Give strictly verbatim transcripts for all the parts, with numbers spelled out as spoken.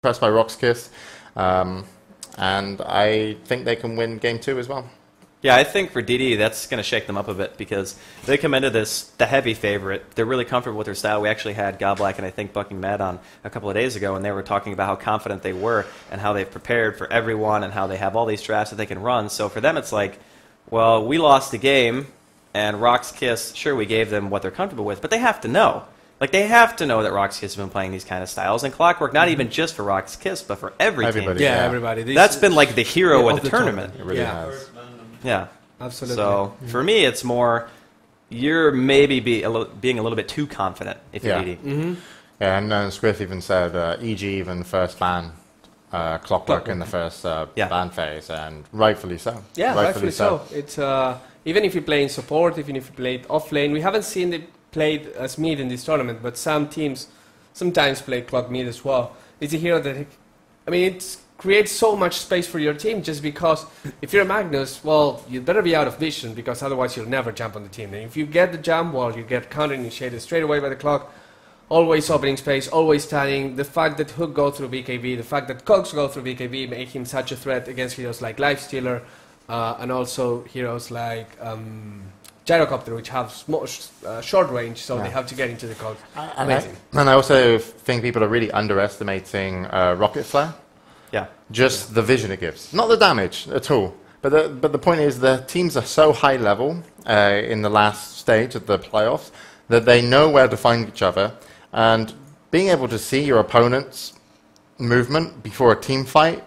impressed by Roxkiss. Um, and I think they can win game two as well. Yeah, I think for D D, that's going to shake them up a bit because they come into this the heavy favorite. They're really comfortable with their style. We actually had Goblak and I think Bucking Mad on a couple of days ago, and they were talking about how confident they were and how they've prepared for everyone and how they have all these drafts that they can run. So for them, it's like, well, we lost the game, and Roxkiss, sure, we gave them what they're comfortable with, but they have to know. Like, they have to know that Roxkiss has been playing these kind of styles. And Clockwork, not even just for Roxkiss, but for every Everybody, team. Yeah, Yeah. everybody. This That's is- been like the hero yeah, of of the, the tournament. It really Yeah. has. Yeah. Absolutely. So for me, it's more you're maybe be a little, being a little bit too confident if you're Yeah. D D. Mm-hmm. Yeah, and uh, Squiff even said, uh, E G even first ban uh, Clockwork in the first uh, Yeah. ban phase, and rightfully so. Yeah, rightfully so. It's uh, even if you play in support, even if you played off lane, we haven't seen it played as mid in this tournament, but some teams sometimes play Clock mid as well. It's a hero that, I mean, it creates so much space for your team just because if you're Magnus, well, you better be out of vision because otherwise you'll never jump on the team. And if you get the jump, well, you get counter-initiated straight away by the Clock. Always opening space, always standing. The fact that Hook go through V K B, the fact that Cogs go through V K B make him such a threat against heroes like Lifestealer uh, and also heroes like um, Gyrocopter, which have small, sh uh, short range, so Yeah. they have to get into the Cogs. And Amazing. I, and I also think people are really underestimating uh, Rocket Flare. Yeah. Just the vision it gives. Not the damage at all. But the, but the point is the teams are so high level uh, in the last stage of the playoffs that they know where to find each other. And being able to see your opponent's movement before a team fight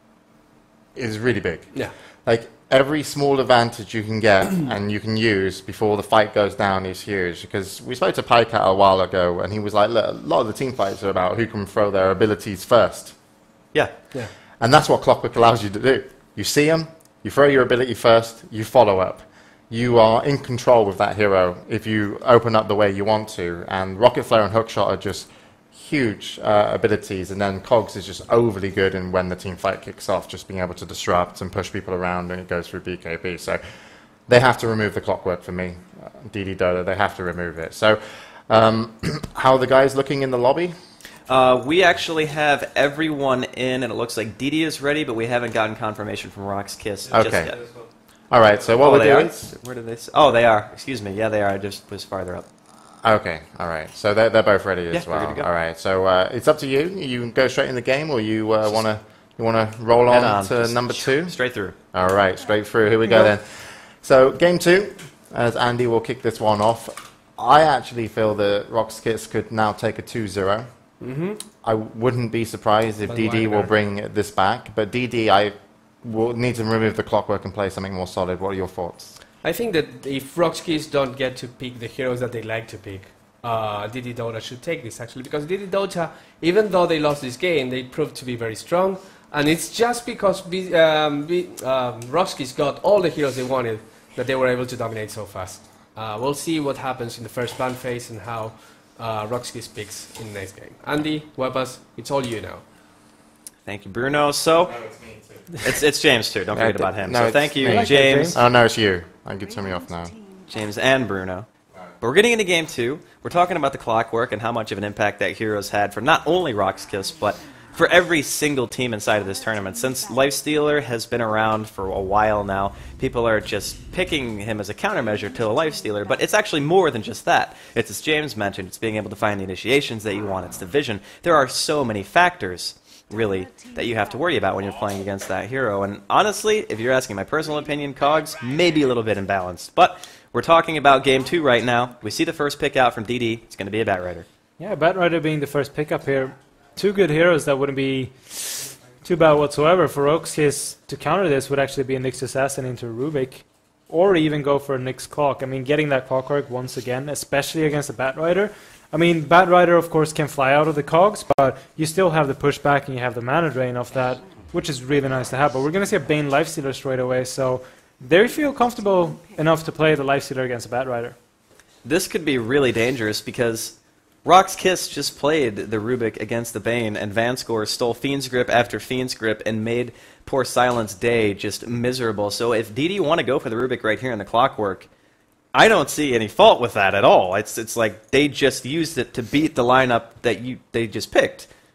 is really big. Yeah. Like, every small advantage you can get and you can use before the fight goes down is huge. Because we spoke to Pycat a while ago, and he was like, look, a lot of the team fights are about who can throw their abilities first. Yeah. Yeah. And that's what Clockwork allows you to do. You see them, you throw your ability first, you follow up. You are in control with that hero if you open up the way you want to. And Rocket Flare and Hookshot are just huge uh, abilities. And then Cogs is just overly good in when the team fight kicks off, just being able to disrupt and push people around when it goes through B K B. So they have to remove the Clockwork for me. Uh, D D Dota, they have to remove it. So um, how are the guys looking in the lobby? Uh, we actually have everyone in, and it looks like D D is ready, but we haven't gotten confirmation from Roxkiss just Okay. yet. All right, so what Oh, we're they doing... are? Where did they? S oh, they are. Excuse me. Yeah, they are. I just was farther up. Okay, all right. So they're, they're both ready as Yeah, we're well. good to go. All right, so uh, it's up to you. You can go straight in the game, or you uh, want to you want to roll Head on, on. to Just number two? Straight through. All right, straight through. Here we go then. So game two, as Andy will kick this one off. I actually feel that Roxkiss could now take a two zero. Mm-hmm. I wouldn't be surprised if But D D why will not? bring this back, but D D, I will need to remove the Clockwork and play something more solid. What are your thoughts? I think that if Roxkiss don't get to pick the heroes that they like to pick, uh, D D Dota should take this actually, because D D Dota, even though they lost this game, they proved to be very strong, and it's just because B, um, B, um, Roxkiss got all the heroes they wanted that they were able to dominate so fast. Uh, we'll see what happens in the first ban phase and how uh, Roxkiss picks in the next game. Andy, Webbas, it's all you now. Thank you, Bruno. So it's it's James too. Don't Yeah, forget about him. no, so it's thank you, me. I like that, James. Oh, no, it's you. I can turn me off now. James and Bruno. But we're getting into game two. We're talking about the Clockwork and how much of an impact that hero's had for not only Roxkiss, but for every single team inside of this tournament. Since Lifestealer has been around for a while now, people are just picking him as a countermeasure to a Lifestealer, but it's actually more than just that. It's, as James mentioned, it's being able to find the initiations that you want, it's the vision. There are so many factors, really, that you have to worry about when you're playing against that hero. And honestly, if you're asking my personal opinion, Cogs may be a little bit imbalanced. But we're talking about game two right now. We see the first pick out from D D. It's going to be a Batrider. Yeah, Batrider being the first pickup here. Two good heroes that wouldn't be too bad whatsoever. For Roxkiss to counter this would actually be a Nyx Assassin into Rubik, or even go for a Nyx Clock. I mean, getting that Clockwork once again, especially against a Batrider. I mean, Batrider, of course, can fly out of the cogs, but you still have the pushback and you have the mana drain of that, which is really nice to have. But we're going to see a Bane Lifestealer straight away, so they feel comfortable enough to play the Lifestealer against a Batrider. This could be really dangerous because Roxkiss just played the Rubik against the Bane, and Vanscore stole Fiend's Grip after Fiend's Grip and made poor Silence Day just miserable. So if D D want to go for the Rubik right here in the Clockwork, I don't see any fault with that at all. It's it's like they just used it to beat the lineup that you they just picked.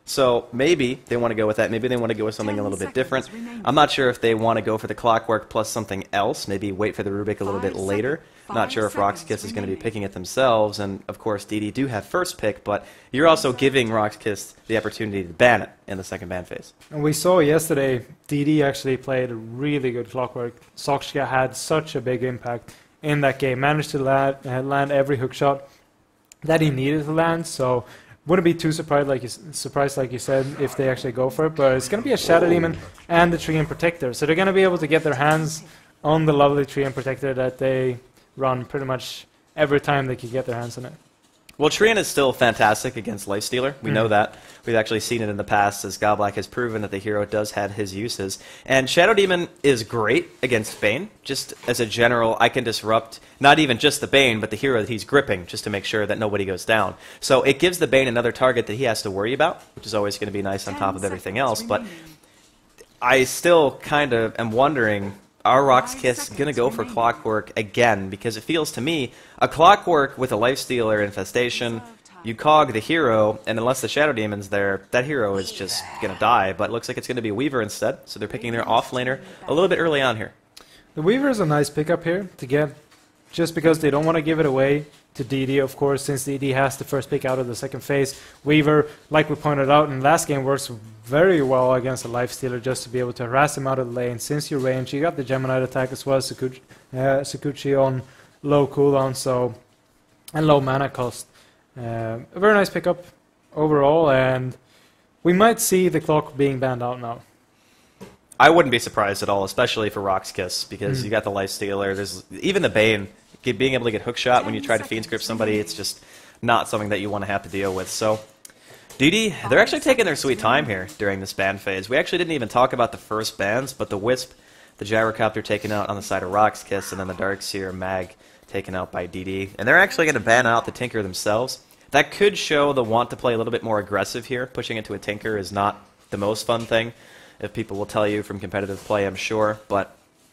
So maybe they want to go with that. Maybe they want to go with something a little bit different. I'm not sure if they want to go for the Clockwork plus something else. Maybe wait for the Rubik a little bit later. Not sure if Roxkiss is going to be picking it themselves. And, of course, D D do have first pick, but you're also giving Roxkiss the opportunity to ban it in the second ban phase. And we saw yesterday, D D actually played a really good Clockwork. Sochka had such a big impact in that game. Managed to land, uh, land every hook shot that he needed to land, so wouldn't be too surprised, like you, surprised, like you said, if they actually go for it. But it's going to be a Shadow Demon and the Treant Protector, so they're going to be able to get their hands on the lovely Treant Protector that they run pretty much every time they can get their hands on it. Well, Treant is still fantastic against Lifestealer. We mm. know that. We've actually seen it in the past, as Goblak has proven that the hero does have his uses. And Shadow Demon is great against Bane. Just as a general, I can disrupt not even just the Bane, but the hero that he's gripping, just to make sure that nobody goes down. So it gives the Bane another target that he has to worry about, which is always going to be nice on top of everything else. But I still kind of am wondering, are Roxkiss going to go for Clockwork again? Because it feels to me, a Clockwork with a Lifestealer infestation, you cog the hero, and unless the Shadow Demon's there, that hero is just going to die. But it looks like it's going to be Weaver instead, so they're picking their offlaner a little bit early on here. The Weaver is a nice pickup here to get, just because they don't want to give it away to D D, of course, since D D has the first pick out of the second phase. Weaver, like we pointed out in the last game, works very well against a Lifestealer just to be able to harass him out of the lane. Since you're range, you got the Gemini attack as well as Sakuchi, uh, Sakuchi on low cooldown, so, and low mana cost. Uh, a very nice pickup overall, and we might see the clock being banned out now. I wouldn't be surprised at all, especially for Roxkiss, because mm. you got the Lifestealer. There's even the Bane. Being able to get hookshot when you try to Fiend's Grip somebody, it's just not something that you want to have to deal with. So, D D, they're actually taking their sweet time here during this ban phase. We actually didn't even talk about the first bans, but the Wisp, the Gyrocopter taken out on the side of Roxkiss, and then the Darkseer Mag taken out by D D. And they're actually going to ban out the Tinker themselves. That could show the want to play a little bit more aggressive here. Pushing into a Tinker is not the most fun thing, if people will tell you from competitive play, I'm sure. But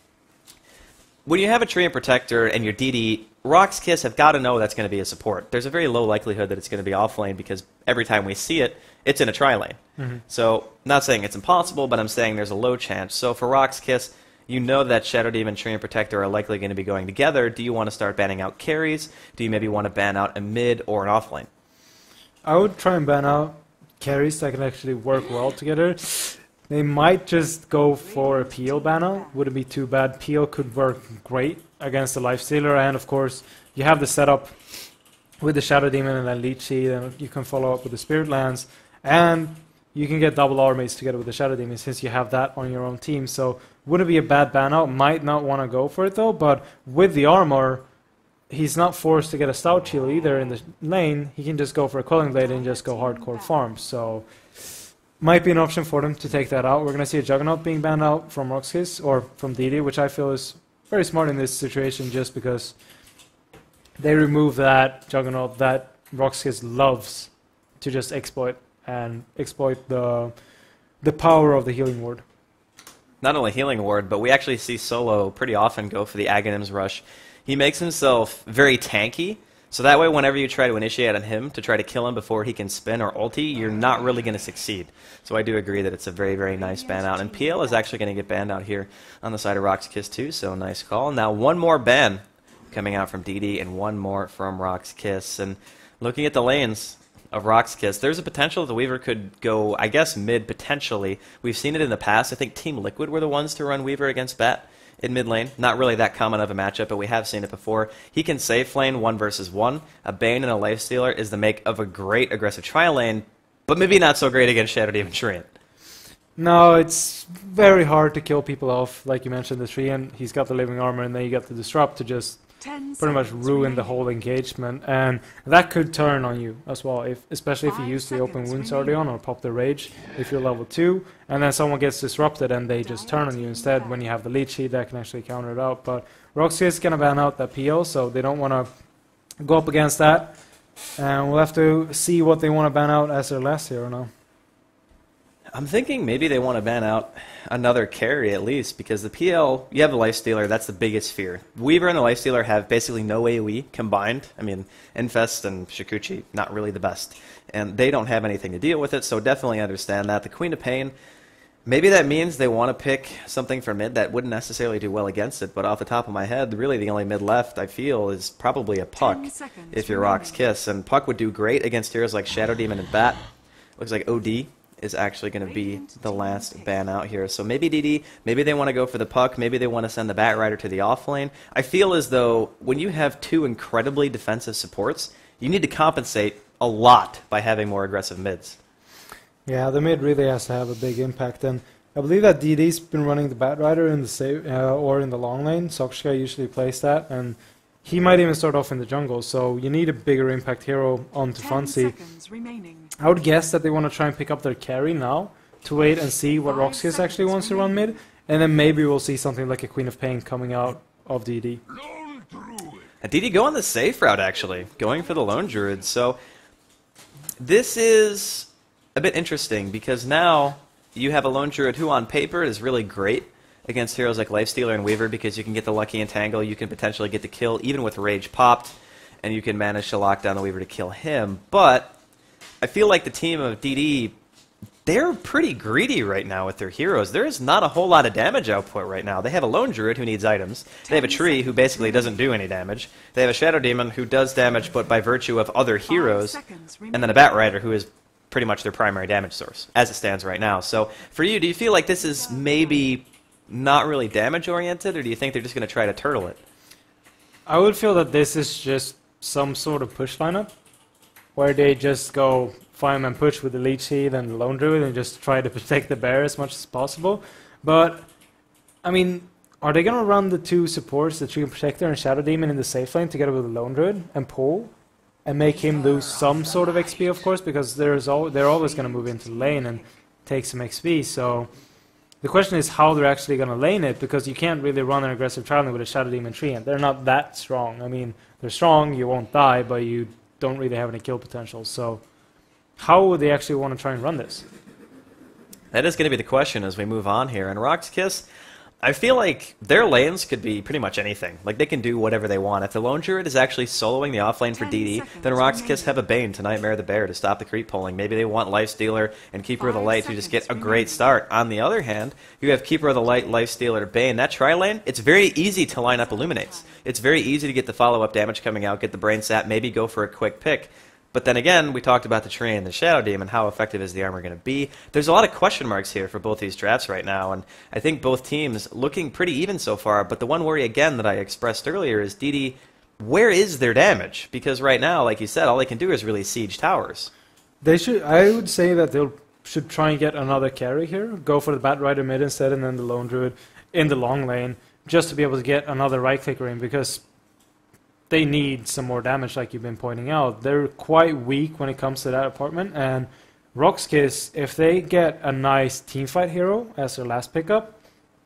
when you have a Treant Protector and your D D, Roxkiss have got to know that's going to be a support. There's a very low likelihood that it's going to be off lane, because every time we see it, it's in a tri-lane. Mm-hmm. So, not saying it's impossible, but I'm saying there's a low chance. So for Roxkiss, you know that Shadow Demon and Treant Protector are likely going to be going together. Do you want to start banning out carries? Do you maybe want to ban out a mid or an off lane? I would try and ban out carries that can actually work well together. They might just go for a Peel banner. Wouldn't be too bad. Peel could work great against the Lifestealer, and of course you have the setup with the Shadow Demon and then Leech Seed, and you can follow up with the Spirit Lands, and you can get double armies together with the Shadow Demon since you have that on your own team. So wouldn't be a bad ban out. Might not want to go for it though, but with the armor, he's not forced to get a Stout Shield either in the lane. He can just go for a Culling Blade and just go hardcore farm. So might be an option for them to take that out. We're going to see a Juggernaut being banned out from Roxkiss, or from D D, which I feel is very smart in this situation, just because they remove that Juggernaut that Roxkiss loves to just exploit, and exploit the the power of the Healing Ward. Not only Healing Ward, but we actually see Solo pretty often go for the Aghanim's Rush. He makes himself very tanky, so that way whenever you try to initiate on him to try to kill him before he can spin or ulti, you're not really going to succeed. So I do agree that it's a very, very nice ban out. And P L is actually going to get banned out here on the side of Roxkiss too, so nice call. Now one more ban coming out from D D and one more from Roxkiss. And looking at the lanes of Roxkiss, there's a potential that the Weaver could go, I guess, mid potentially. We've seen it in the past. I think Team Liquid were the ones to run Weaver against Bat in mid lane. Not really that common of a matchup, but we have seen it before. He can safe lane one versus one. A Bane and a Lifestealer is the make of a great aggressive tri lane, but maybe not so great against Shadow Demon Treant. No, it's very hard to kill people off. Like you mentioned, the Treant, he's got the Living Armor, and then you got the Disrupt to just pretty much ruin the whole engagement, and that could turn on you as well, if, especially if you use the Open Wounds early on or pop the Rage if you're level two, and then someone gets disrupted and they just turn on you instead when you have the Leech Seed that can actually counter it out. But Roxkiss is going to ban out that P O, so they don't want to go up against that, and we'll have to see what they want to ban out as their last hero now. I'm thinking maybe they want to ban out another carry at least, because the P L, you have the Lifestealer, that's the biggest fear. Weaver and the Lifestealer have basically no AoE combined. I mean, Infest and Shukuchi, not really the best. And they don't have anything to deal with it, so definitely understand that. The Queen of Pain, maybe that means they want to pick something for mid that wouldn't necessarily do well against it, but off the top of my head, really the only mid left, I feel, is probably a Puck, if you're Rock's Kiss. And Puck would do great against heroes like Shadow Demon and Bat. Looks like O D is actually going to be the last ban out here. So maybe D D, maybe they want to go for the Puck, maybe they want to send the Batrider to the offlane. I feel as though when you have two incredibly defensive supports, you need to compensate a lot by having more aggressive mids. Yeah, the mid really has to have a big impact, and I believe that D D's been running the Batrider in the save, uh, or in the long lane. Soxka usually plays that, and he might even start off in the jungle, so you need a bigger impact hero onto Fancy. I would guess that they want to try and pick up their carry now, to wait and see what Roxkiss actually wants to run mid, and then maybe we'll see something like a Queen of Pain coming out of D D. And D D go on the safe route, actually, going for the Lone Druid. So this is a bit interesting, because now you have a Lone Druid who on paper is really great against heroes like Lifestealer and Weaver, because you can get the Lucky Entangle, you can potentially get the kill even with Rage popped, and you can manage to lock down the Weaver to kill him. But I feel like the team of D D, they're pretty greedy right now with their heroes. There is not a whole lot of damage output right now. They have a Lone Druid who needs items. They have a Tree who basically doesn't do any damage. They have a Shadow Demon who does damage, but by virtue of other heroes. And then a Batrider who is pretty much their primary damage source, as it stands right now. So for you, do you feel like this is maybe not really damage-oriented, or do you think they're just going to try to turtle it? I would feel that this is just some sort of push lineup, where they just go Fireman push with the Leech Seed and the Lone Druid and just try to protect the bear as much as possible. But, I mean, are they going to run the two supports, the Tree Protector and Shadow Demon, in the safe lane together with the Lone Druid and pull? And make him lose some sort of X P, of course, because there's al they're always going to move into the lane and take some X P. So the question is how they're actually going to lane it, because you can't really run an aggressive trial with a Shadow Demon Tree, and they're not that strong. I mean, they're strong, you won't die, but you don't really have any kill potential. So how would they actually want to try and run this? That is going to be the question as we move on here. And Rock's Kiss, I feel like their lanes could be pretty much anything. Like, they can do whatever they want. If the Lone Druid is actually soloing the offlane for D D, then Rock's Kiss have a Bane to Nightmare the Bear to stop the creep pulling. Maybe they want Lifestealer and Keeper of the Light to just get a great start. On the other hand, you have Keeper of the Light, Lifestealer, Bane. That tri-lane, it's very easy to line up Illuminates. It's very easy to get the follow-up damage coming out, get the Brain Sap, maybe go for a quick pick. But then again, we talked about the Tree and the Shadow Demon, how effective is the armor going to be? There's a lot of question marks here for both these drafts right now, and I think both teams looking pretty even so far, but the one worry, again, that I expressed earlier is D D, where is their damage? Because right now, like you said, all they can do is really siege towers. They should. I would say that they should try and get another carry here, go for the Batrider mid instead, and then the Lone Druid in the long lane, just to be able to get another right-clicker in, because they need some more damage, like you've been pointing out. They're quite weak when it comes to that apartment, and Rock's Kiss, if they get a nice teamfight hero as their last pickup,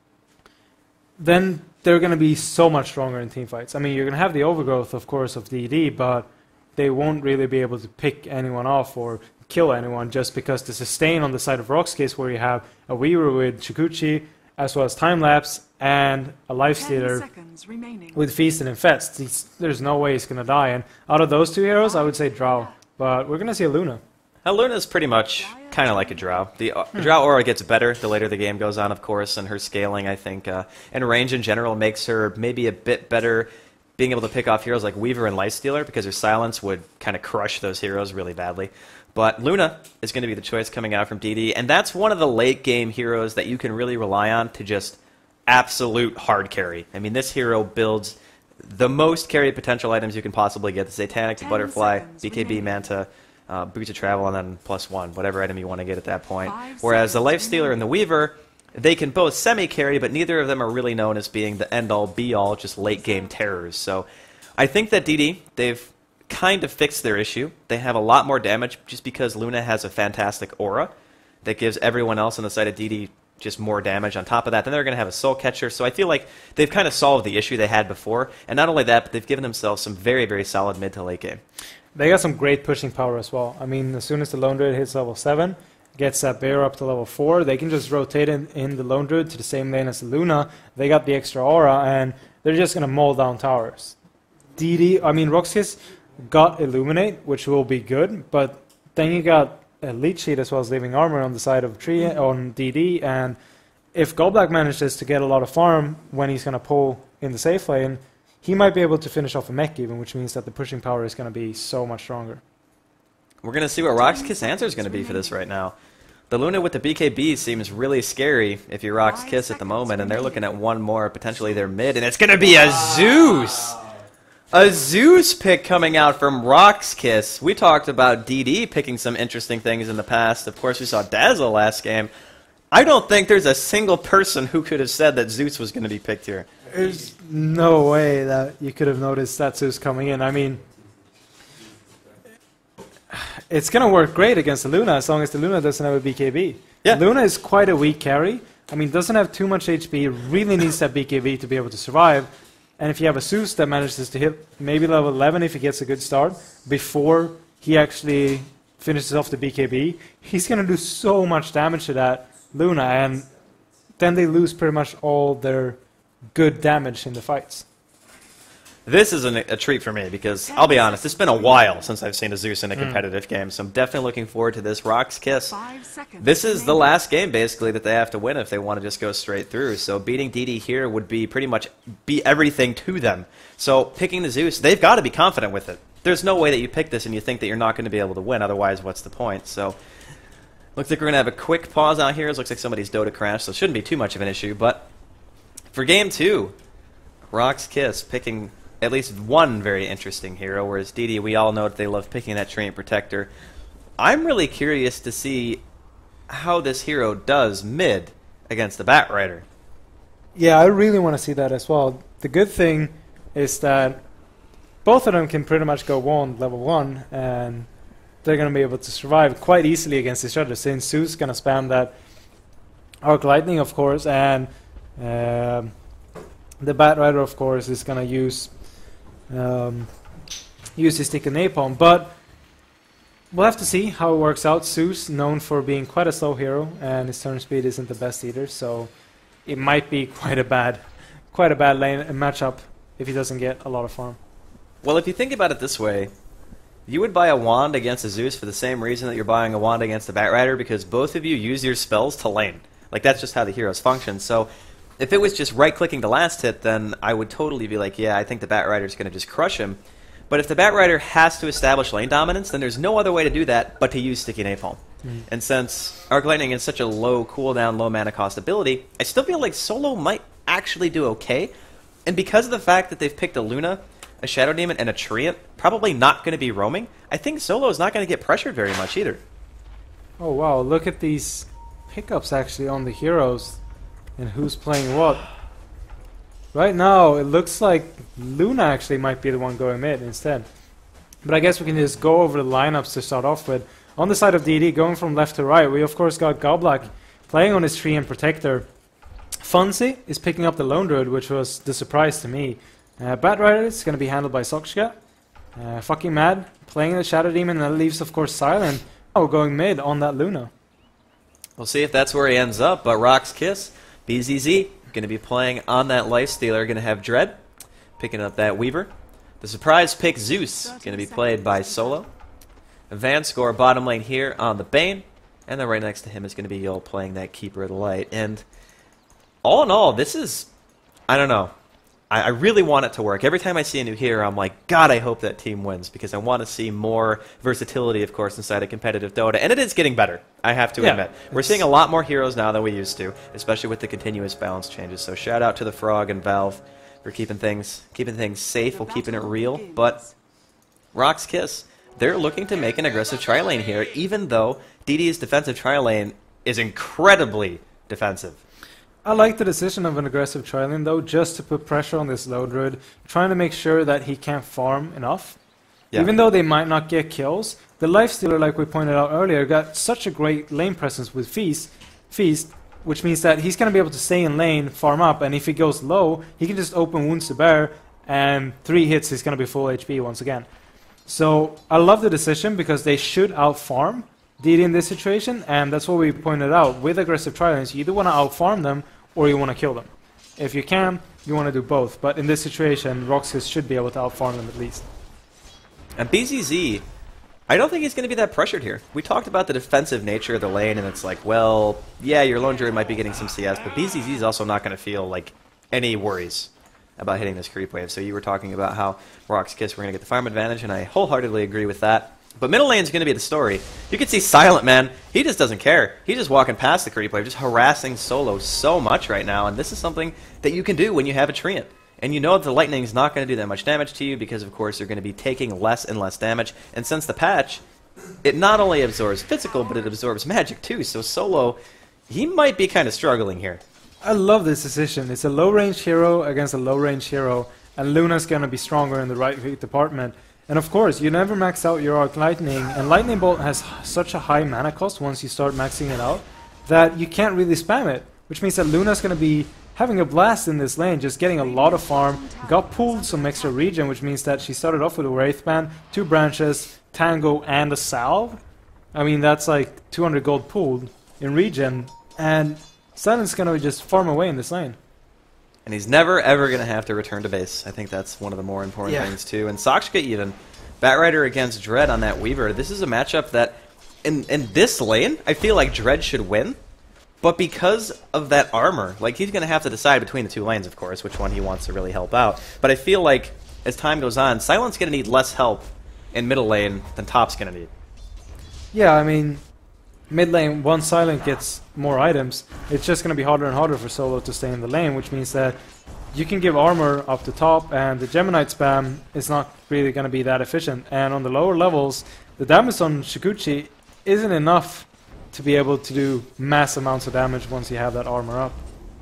then they're going to be so much stronger in teamfights. I mean, you're going to have the overgrowth, of course, of D D, but they won't really be able to pick anyone off or kill anyone, just because the sustain on the side of Rock's Kiss, where you have a Weaver with Shukuchi, as well as Time-Lapse, and a Lifestealer with Feast and Infest. He's, there's no way he's going to die. And out of those two heroes, I would say Drow. But we're going to see a Luna. Now, Luna's pretty much kind of like a Drow. The uh, hmm. Drow aura gets better the later the game goes on, of course, and her scaling, I think, uh, and range in general makes her maybe a bit better being able to pick off heroes like Weaver and Lifestealer, because her silence would kind of crush those heroes really badly. But Luna is going to be the choice coming out from D D, and that's one of the late-game heroes that you can really rely on to just absolute hard carry. I mean, this hero builds the most carry potential items you can possibly get: the Satanic, the Butterfly, B K B, Manta, uh, Boots of Travel, and then plus one, whatever item you want to get at that point. Whereas the Lifestealer and the Weaver, they can both semi-carry, but neither of them are really known as being the end-all, be-all, just late-game terrors. So I think that D D, they've kind of fixed their issue. They have a lot more damage just because Luna has a fantastic aura that gives everyone else on the side of D D just more damage. On top of that, then they're going to have a Soul Catcher. So I feel like they've kind of solved the issue they had before. And not only that, but they've given themselves some very, very solid mid to late game. They got some great pushing power as well. I mean, as soon as the Lone Druid hits level seven, gets that bear up to level four, they can just rotate in, in the Lone Druid to the same lane as the Luna. They got the extra aura, and they're just going to mow down towers. D D, I mean, Roxkiss got Illuminate, which will be good, but then you got a Leech Seed as well as Living Armor on the side of Tree on D D, and if Golblack manages to get a lot of farm when he's going to pull in the safe lane, he might be able to finish off a mech even, which means that the pushing power is going to be so much stronger. We're going to see what Roxkiss' answer is going to be for this right now. The Luna with the B K B seems really scary if you're Roxkiss at the moment, and they're looking at one more, potentially their mid, and it's going to be a Zeus! A Zeus pick coming out from Roxkiss. We talked about D D picking some interesting things in the past. Of course, we saw Dazzle last game. I don't think there's a single person who could have said that Zeus was going to be picked here. There's no way that you could have noticed that Zeus coming in. I mean, it's going to work great against the Luna as long as the Luna doesn't have a B K B. Yeah. Luna is quite a weak carry. I mean, doesn't have too much H P, really needs that B K B to be able to survive. And if you have a Zeus that manages to hit maybe level eleven if he gets a good start, before he actually finishes off the B K B, he's going to do so much damage to that Luna, and then they lose pretty much all their good damage in the fights. This is an, a treat for me because, I'll be honest, it's been a while since I've seen a Zeus in a competitive mm. game, so I'm definitely looking forward to this. Roxkiss, this is the last game, basically, that they have to win if they want to just go straight through. So beating D D here would be pretty much be everything to them. So picking the Zeus, they've got to be confident with it. There's no way that you pick this and you think that you're not going to be able to win, otherwise what's the point? So looks like we're going to have a quick pause out here. It looks like somebody's Dota crashed, so it shouldn't be too much of an issue. But for game two, Roxkiss picking at least one very interesting hero, whereas D D, we all know that they love picking that Treant Protector. I'm really curious to see how this hero does mid against the Batrider. Yeah, I really want to see that as well. The good thing is that both of them can pretty much go one level one, and they're going to be able to survive quite easily against each other, since Zeus is going to spam that Arc Lightning, of course, and um, the Batrider, of course, is going to use um, use his stick and napalm. But we'll have to see how it works out. Zeus, known for being quite a slow hero, and his turn speed isn't the best either, so it might be quite a bad, quite a bad lane and matchup if he doesn't get a lot of farm. Well, if you think about it this way, you would buy a wand against a Zeus for the same reason that you're buying a wand against a Batrider, because both of you use your spells to lane. Like, that's just how the heroes function. So if it was just right-clicking the last hit, then I would totally be like, yeah, I think the Batrider's going to just crush him. But if the Batrider has to establish lane dominance, then there's no other way to do that but to use Sticky Napalm. Mm. And since Arc Lightning is such a low cooldown, low mana cost ability, I still feel like Solo might actually do okay. And because of the fact that they've picked a Luna, a Shadow Demon, and a Treant, probably not going to be roaming, I think Solo is not going to get pressured very much either. Oh wow, look at these pickups actually on the heroes and who's playing what. Right now, it looks like Luna actually might be the one going mid instead. But I guess we can just go over the lineups to start off with. On the side of D D, going from left to right, we of course got Golblack playing on his Treant Protector. Funzy is picking up the Lone Druid, which was the surprise to me. Uh, Batrider is going to be handled by Soxka. Uh, fucking mad, playing the Shadow Demon, and that leaves of course Silent. Oh, going mid on that Luna. We'll see if that's where he ends up, but Roxkiss, B Z Z, going to be playing on that Lifestealer, going to have Dread, picking up that Weaver. The surprise pick, Zeus, going to be played by Solo. Vanscore bottom lane here on the Bane, and then right next to him is going to be Yol playing that Keeper of the Light. And all in all, this is, I don't know, I, I really want it to work. Every time I see a new hero, I'm like, God, I hope that team wins, because I want to see more versatility, of course, inside a competitive Dota. And it is getting better, I have to yeah, admit. We're seeing a lot more heroes now than we used to, especially with the continuous balance changes. So shout out to the Frog and Valve for keeping things keeping things safe while keeping it real. But Roxkiss, they're looking to make an aggressive tri-lane here, even though D D's defensive tri-lane is incredibly defensive. I like the decision of an aggressive tri-lane though, just to put pressure on this Lone Druid, trying to make sure that he can't farm enough. Yeah. Even though they might not get kills, the Lifestealer, like we pointed out earlier, got such a great lane presence with Feast, Feast, which means that he's going to be able to stay in lane, farm up, and if he goes low, he can just open Wounds to Bear, and three hits he's going to be full H P once again. So I love the decision because they should out-farm, D D in this situation, and that's what we pointed out. With aggressive tri-lanes, you either want to outfarm them or you want to kill them. If you can, you want to do both. But in this situation, Roxas should be able to outfarm them at least. And B Z Z, I don't think he's going to be that pressured here. We talked about the defensive nature of the lane, and it's like, well, yeah, your lone druid might be getting some C S, but B Z Z is also not going to feel like any worries about hitting this creep wave. So you were talking about how Roxkiss were going to get the farm advantage, and I wholeheartedly agree with that. But middle lane's going to be the story. You can see Silent, man. He just doesn't care. He's just walking past the creep wave, just harassing Solo so much right now, and this is something that you can do when you have a Treant. And you know that the lightning is not going to do that much damage to you because, of course, you're going to be taking less and less damage. And since the patch, it not only absorbs physical, but it absorbs magic too. So Solo, he might be kind of struggling here. I love this decision. It's a low-range hero against a low-range hero, and Luna's going to be stronger in the right department. And of course, you never max out your Arc Lightning, and Lightning Bolt has such a high mana cost once you start maxing it out that you can't really spam it, which means that Luna's going to be having a blast in this lane, just getting a lot of farm, got pulled some extra regen, which means that she started off with a Wraithband, two branches, Tango, and a Salve. I mean, that's like two hundred gold pooled in regen, and Silent's going to just farm away in this lane. And he's never, ever going to have to return to base. I think that's one of the more important yeah. things, too. And Sakshka even, Batrider against Dread on that Weaver. This is a matchup that, in, in this lane, I feel like Dread should win. But because of that armor, like, he's going to have to decide between the two lanes, of course, which one he wants to really help out. But I feel like, as time goes on, Silent's going to need less help in middle lane than Top's going to need. Yeah, I mean, mid lane, once Silent gets more items, it's just going to be harder and harder for Solo to stay in the lane, which means that you can give armor up the top, and the Geminite spam is not really going to be that efficient. And on the lower levels, the damage on Shukuchi isn't enough to be able to do mass amounts of damage once you have that armor up.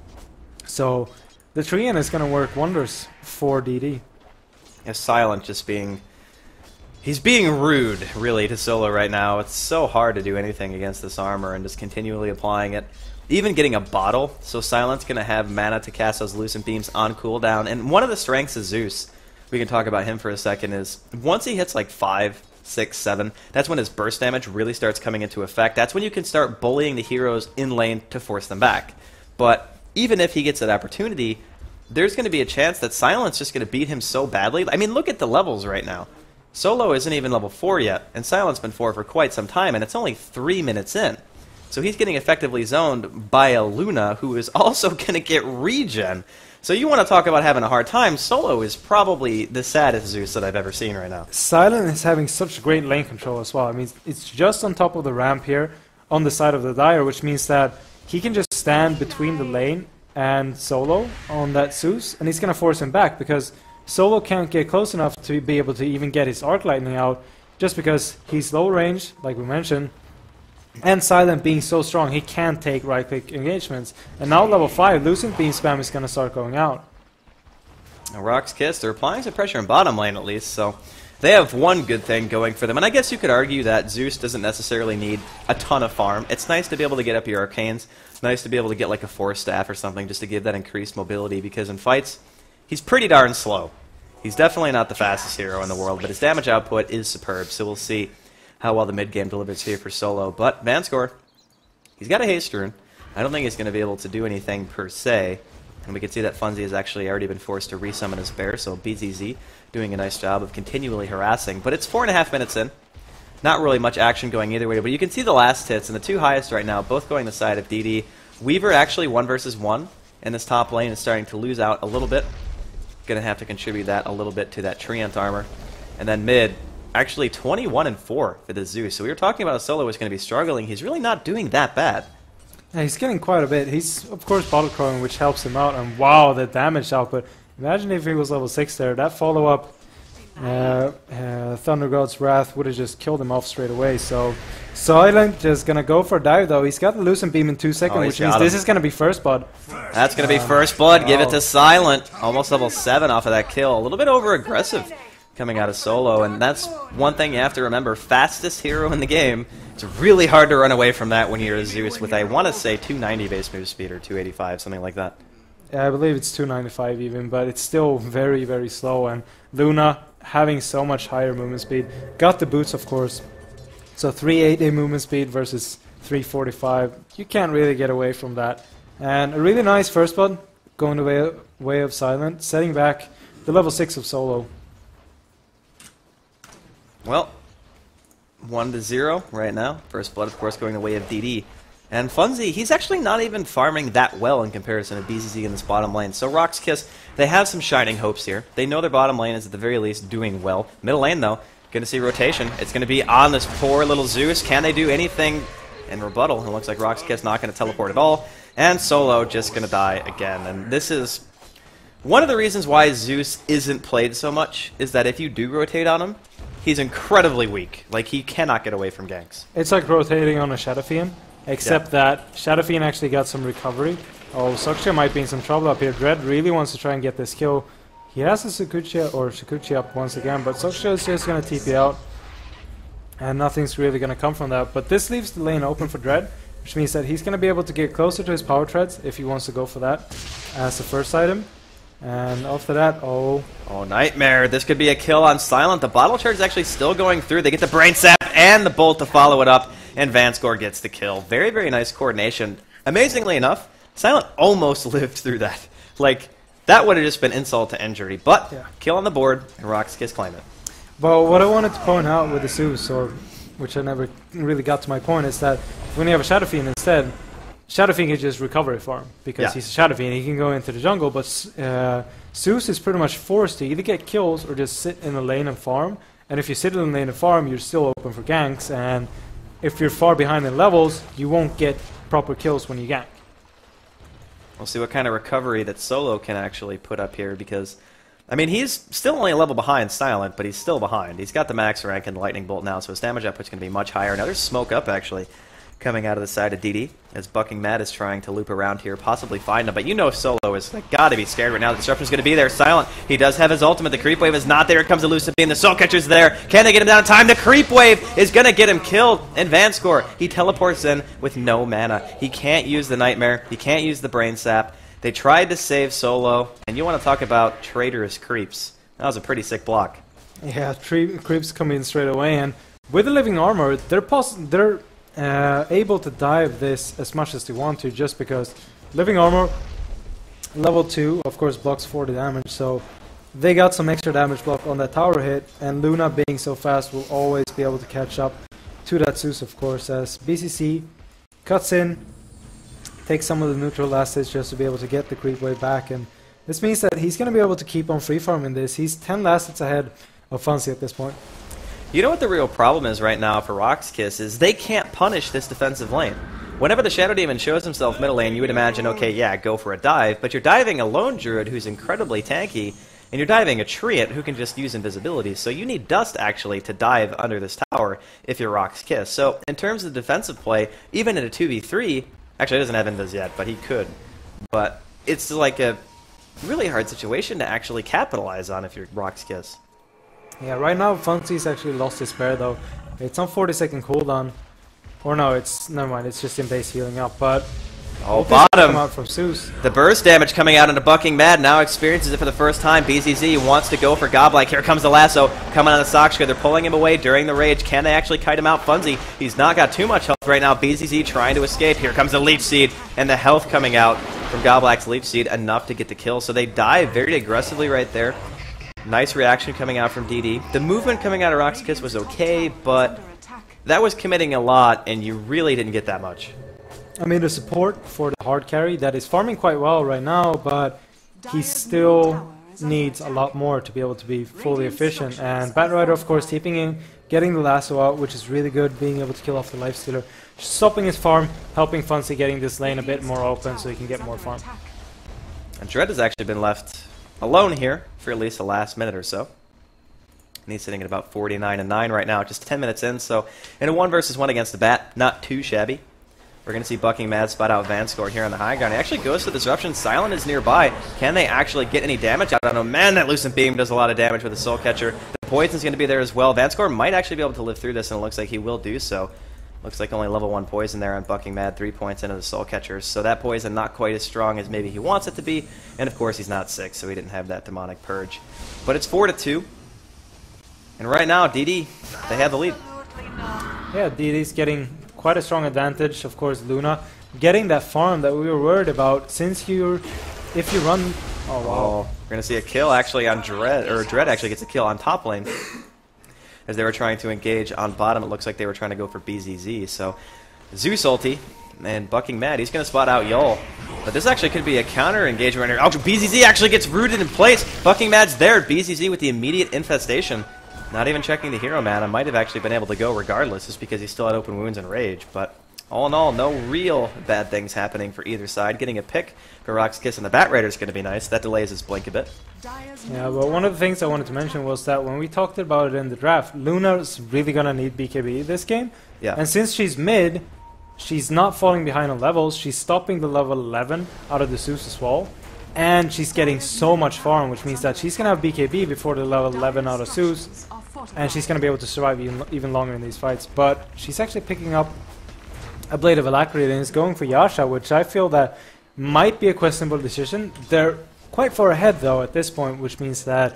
So the Treant is going to work wonders for D D. Yeah, Silent just being... He's being rude, really, to Solo right now. It's so hard to do anything against this armor and just continually applying it. Even getting a bottle, so Silent's going to have mana to cast those Lucent Beams on cooldown. And one of the strengths of Zeus, we can talk about him for a second, is once he hits like five, six, seven, that's when his burst damage really starts coming into effect. That's when you can start bullying the heroes in lane to force them back. But even if he gets that opportunity, there's going to be a chance that Silent's just going to beat him so badly. I mean, look at the levels right now. Solo isn't even level four yet, and Silent's been four for quite some time, and it's only three minutes in. So he's getting effectively zoned by a Luna, who is also going to get regen. So you want to talk about having a hard time, Solo is probably the saddest Zeus that I've ever seen right now. Silent is having such great lane control as well. I mean, it's just on top of the ramp here, on the side of the Dire, which means that he can just stand between the lane and Solo on that Zeus, and he's going to force him back, because Solo can't get close enough to be able to even get his Arc Lightning out, just because he's low range, like we mentioned, and Silent being so strong, he can't take right-click engagements. And now level five, Lucent Beam spam is going to start going out. Now, Roxkiss, they're applying some pressure in bottom lane at least, so they have one good thing going for them. And I guess you could argue that Zeus doesn't necessarily need a ton of farm. It's nice to be able to get up your Arcanes. It's nice to be able to get like a Force Staff or something just to give that increased mobility, because in fights, he's pretty darn slow. He's definitely not the fastest hero in the world, but his damage output is superb, so we'll see how well the mid-game delivers here for Solo. But Vanscore, he's got a haste rune. I don't think he's going to be able to do anything per se. And we can see that Funzi has actually already been forced to resummon his bear, so B Z Z doing a nice job of continually harassing. But it's four and a half minutes in. Not really much action going either way, but you can see the last hits, and the two highest right now, both going the side of D D. Weaver actually one versus one in this top lane is starting to lose out a little bit. Going to have to contribute that a little bit to that Treant armor. And then mid, actually twenty-one and four for the Zeus. So we were talking about a Solo is going to be struggling. He's really not doing that bad. Yeah, he's getting quite a bit. He's, of course, bottle crowing, which helps him out. And wow, the damage output. Imagine if he was level six there. That follow-up, uh, uh, Thunder God's Wrath would have just killed him off straight away. So Silent just going to go for a dive, though. He's got the Lucent Beam in two seconds, oh, which means him. This is going to be first blood. That's going to be first blood. Wow. Give it to Silent. Almost level seven off of that kill. A little bit over-aggressive coming out of Solo, and that's one thing you have to remember. Fastest hero in the game. It's really hard to run away from that when you're a Zeus with, I want to say, two ninety base move speed or two eighty-five, something like that. Yeah, I believe it's two ninety-five even, but it's still very, very slow. And Luna having so much higher movement speed. Got the boots, of course. So three eighty movement speed versus three forty-five. You can't really get away from that. And a really nice first blood, going the way, way of Silent, setting back the level six of Solo. Well, one to zero right now. First blood, of course, going the way of D D. And Funzy, he's actually not even farming that well in comparison to B Z Z in this bottom lane. So Rock's Kiss, they have some shining hopes here. They know their bottom lane is at the very least doing well. Middle lane, though, going to see rotation. It's going to be on this poor little Zeus. Can they do anything in rebuttal? It looks like Rock's Kiss not going to teleport at all. And Solo just going to die again. And this is one of the reasons why Zeus isn't played so much, is that if you do rotate on him, he's incredibly weak. Like, he cannot get away from ganks. It's like rotating on a Shadow Fiend, except yeah. that Shadow Fiend actually got some recovery. Oh, Soxia might be in some trouble up here. Dread really wants to try and get this kill. He has a Sakuchi or Sakuchi up once again, but Soxia is just going to T P out. And nothing's really going to come from that. But this leaves the lane open for Dread, which means that he's going to be able to get closer to his power treads if he wants to go for that as the first item. And after that, oh... Oh, Nightmare. This could be a kill on Silent. The bottle charge is actually still going through. They get the Brain Sap and the Bolt to follow it up, and Vanscore gets the kill. Very, very nice coordination. Amazingly enough, Silent almost lived through that. Like, that would have just been insult to injury. But, yeah. Kill on the board, and Rock's Kiss claim it. But what I wanted to point out with the Zeus, or which I never really got to my point, is that when you have a Shadow Fiend instead, Shadow Fiend can just recovery farm, because yeah. he's a Shadow Fiend, he can go into the jungle, but uh, Zeus is pretty much forced to either get kills or just sit in the lane and farm, and if you sit in the lane and farm, you're still open for ganks, and if you're far behind in levels, you won't get proper kills when you gank. We'll see what kind of recovery that Solo can actually put up here, because, I mean, he's still only a level behind Silent, but he's still behind. He's got the max rank and Lightning Bolt now, so his damage output's going to be much higher. Now there's smoke up, actually, coming out of the side of D D, as Bucking Mad is trying to loop around here, possibly find him. But you know Solo is like, got to be scared right now. The Disruption's going to be there. Silent, he does have his ultimate. The Creep Wave is not there. Here comes Elusive Beam. The Soul Catcher's there. Can they get him down in time? The Creep Wave is going to get him killed. And Vanscore, he teleports in with no mana. He can't use the Nightmare. He can't use the Brain Sap. They tried to save Solo. And you want to talk about traitorous creeps. That was a pretty sick block. Yeah, tre creeps come in straight away. And with the Living Armor, they're possible. They're Uh, able to dive this as much as they want to, just because Living Armor level two of course blocks forty damage, so they got some extra damage block on that tower hit, and Luna being so fast will always be able to catch up to that Zeus, of course, as B C C cuts in, takes some of the neutral assets just to be able to get the creep wave back, and this means that he's going to be able to keep on free farming this. He's ten last hits ahead of Funzy at this point. You know what the real problem is right now for Rock's Kiss is they can't punish this defensive lane. Whenever the Shadow Demon shows himself middle lane, you would imagine, okay, yeah, go for a dive, but you're diving a Lone Druid who's incredibly tanky, and you're diving a Treant who can just use invisibility, so you need Dust, actually, to dive under this tower if you're Rock's Kiss. So, in terms of defensive play, even in a two v three, actually, he doesn't have Invis yet, but he could, but it's like a really hard situation to actually capitalize on if you're Rock's Kiss. Yeah, right now Funzy's actually lost his spare though. It's on forty second cooldown. Or no, it's never mind, it's just in base healing up, but oh, bottom out from Zeus. The burst damage coming out into Bucking Mad, now experiences it for the first time. B Z Z wants to go for Godlike. Here comes the lasso coming on the Soxka. They're pulling him away during the rage. Can they actually kite him out? Funzy, he's not got too much health right now. B Z Z trying to escape. Here comes the Leech Seed, and the health coming out from Godblack's Leech Seed, enough to get the kill. So they dive very aggressively right there. Nice reaction coming out from D D. The movement coming out of Rock's Kiss was okay, but that was committing a lot, and you really didn't get that much. I mean, the support for the hard carry that is farming quite well right now, but he still needs a lot more to be able to be fully efficient. And Batrider, of course, tipping in, getting the lasso out, which is really good, being able to kill off the Lifestealer, stopping his farm, helping Funzy getting this lane a bit more open so he can get more farm. And Dread has actually been left alone here for at least the last minute or so. And he's sitting at about forty-nine and nine right now, just ten minutes in. So in a one versus one against the Bat, not too shabby. We're going to see Bucking Mad spot out Vanscore here on the high ground. He actually goes to the Disruption. Silent is nearby. Can they actually get any damage out of him? Man, that Lucent Beam does a lot of damage with the Soul Catcher. The Poison's going to be there as well. Vanscore might actually be able to live through this, and it looks like he will do so. Looks like only level one Poison there on Bucking Mad, three points into the Soul Catcher. So that Poison not quite as strong as maybe he wants it to be. And of course he's not six, so he didn't have that Demonic Purge. But it's four to two. And right now, D D, they have the lead. Yeah, D D's getting quite a strong advantage. Of course, Luna getting that farm that we were worried about. Since you're, if you run, oh wow, Oh, we're gonna see a kill actually on Dread, or Dread actually gets a kill on top lane. As they were trying to engage on bottom, it looks like they were trying to go for B Z Z. So Zeus ulti and Bucking Mad, he's gonna spot out Yol. But this actually could be a counter engagement right here. Oh, B Z Z actually gets rooted in place. Bucking Mad's there. B Z Z with the immediate infestation. Not even checking the hero mana. Might have actually been able to go regardless, just because he still had open wounds and rage. But all in all, no real bad things happening for either side. Getting a pick for Roxkiss and the Bat Raider is going to be nice. That delays his blink a bit. Yeah, but one of the things I wanted to mention was that when we talked about it in the draft, Luna's really gonna need B K B this game. Yeah. And since she's mid, she's not falling behind on levels. She's stopping the level eleven out of the Zeus as well. And she's getting so much farm, which means that she's gonna have B K B before the level eleven out of Zeus. And she's gonna be able to survive even, even longer in these fights. But she's actually picking up a Blade of Alacrity and is going for Yasha, which I feel that might be a questionable decision. They're quite far ahead though at this point, which means that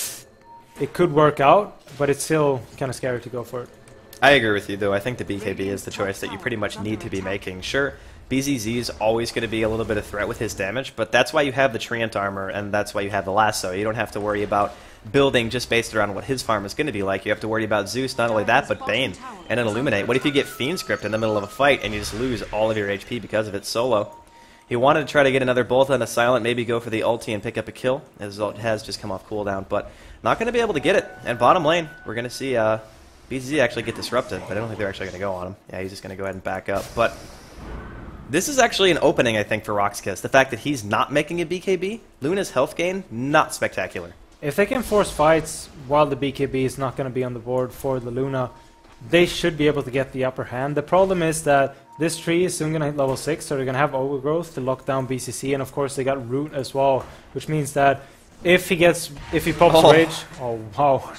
it could work out, but it's still kind of scary to go for it. I agree with you, though. I think the B K B is the choice that you pretty much need to be making. Sure, B Z Z is always going to be a little bit of threat with his damage, but that's why you have the Treant armor, and that's why you have the Lasso. You don't have to worry about building just based around what his farm is going to be like. You have to worry about Zeus, not only that, but Bane and an Illuminate. What if you get Fiend Script in the middle of a fight and you just lose all of your H P because of it solo? He wanted to try to get another bolt on a Silent, maybe go for the ulti and pick up a kill. His ult has just come off cooldown, but not going to be able to get it. And bottom lane, we're going to see uh, B Z Z actually get disrupted, but I don't think they're actually going to go on him. Yeah, he's just going to go ahead and back up. But this is actually an opening, I think, for Roxkiss. The fact that he's not making a B K B, Luna's health gain, not spectacular. If they can force fights while the B K B is not going to be on the board for the Luna, they should be able to get the upper hand. The problem is that this tree is soon going to hit level six, so they're going to have Overgrowth to lock down B C C, and of course they got Root as well, which means that if he gets, if he pops Oh. Rage, oh wow.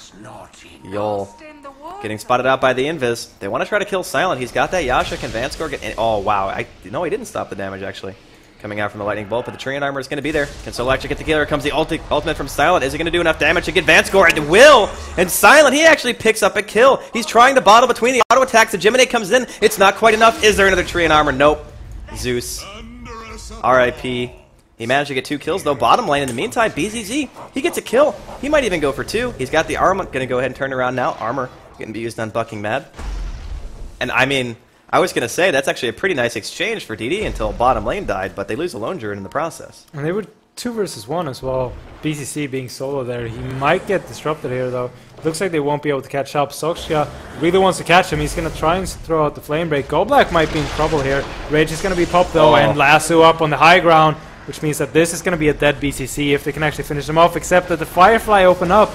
Yol getting spotted out by the Invis. They want to try to kill Silent. He's got that Yasha. Can Vanscore get in? Oh, wow. I, no, he didn't stop the damage, actually. Coming out from the Lightning Bolt, but the Treant armor is going to be there. Can Solo actually get the kill? Here comes the ulti ultimate from Silent. Is it going to do enough damage to get Vanscore? It will! And Silent, he actually picks up a kill. He's trying to bottle between the auto attacks. The Geminate comes in. It's not quite enough. Is there another Treant armor? Nope. Zeus. R I P He managed to get two kills, though. Bottom lane, in the meantime, B Z Z, he gets a kill. He might even go for two. He's got the armor. Going to go ahead and turn around now. Armor going to be used on Bucking Mad. And, I mean, I was going to say that's actually a pretty nice exchange for D D until bottom lane died, but they lose a Lone Druid in the process. And they were two versus one as well. B C C being solo there. He might get disrupted here, though. Looks like they won't be able to catch up. Soxia really wants to catch him. He's going to try and throw out the Flame Break. Goldblack might be in trouble here. Rage is going to be popped, though, Oh. and Lasso up on the high ground, which means that this is going to be a dead B C C if they can actually finish him off, except that the Firefly open up.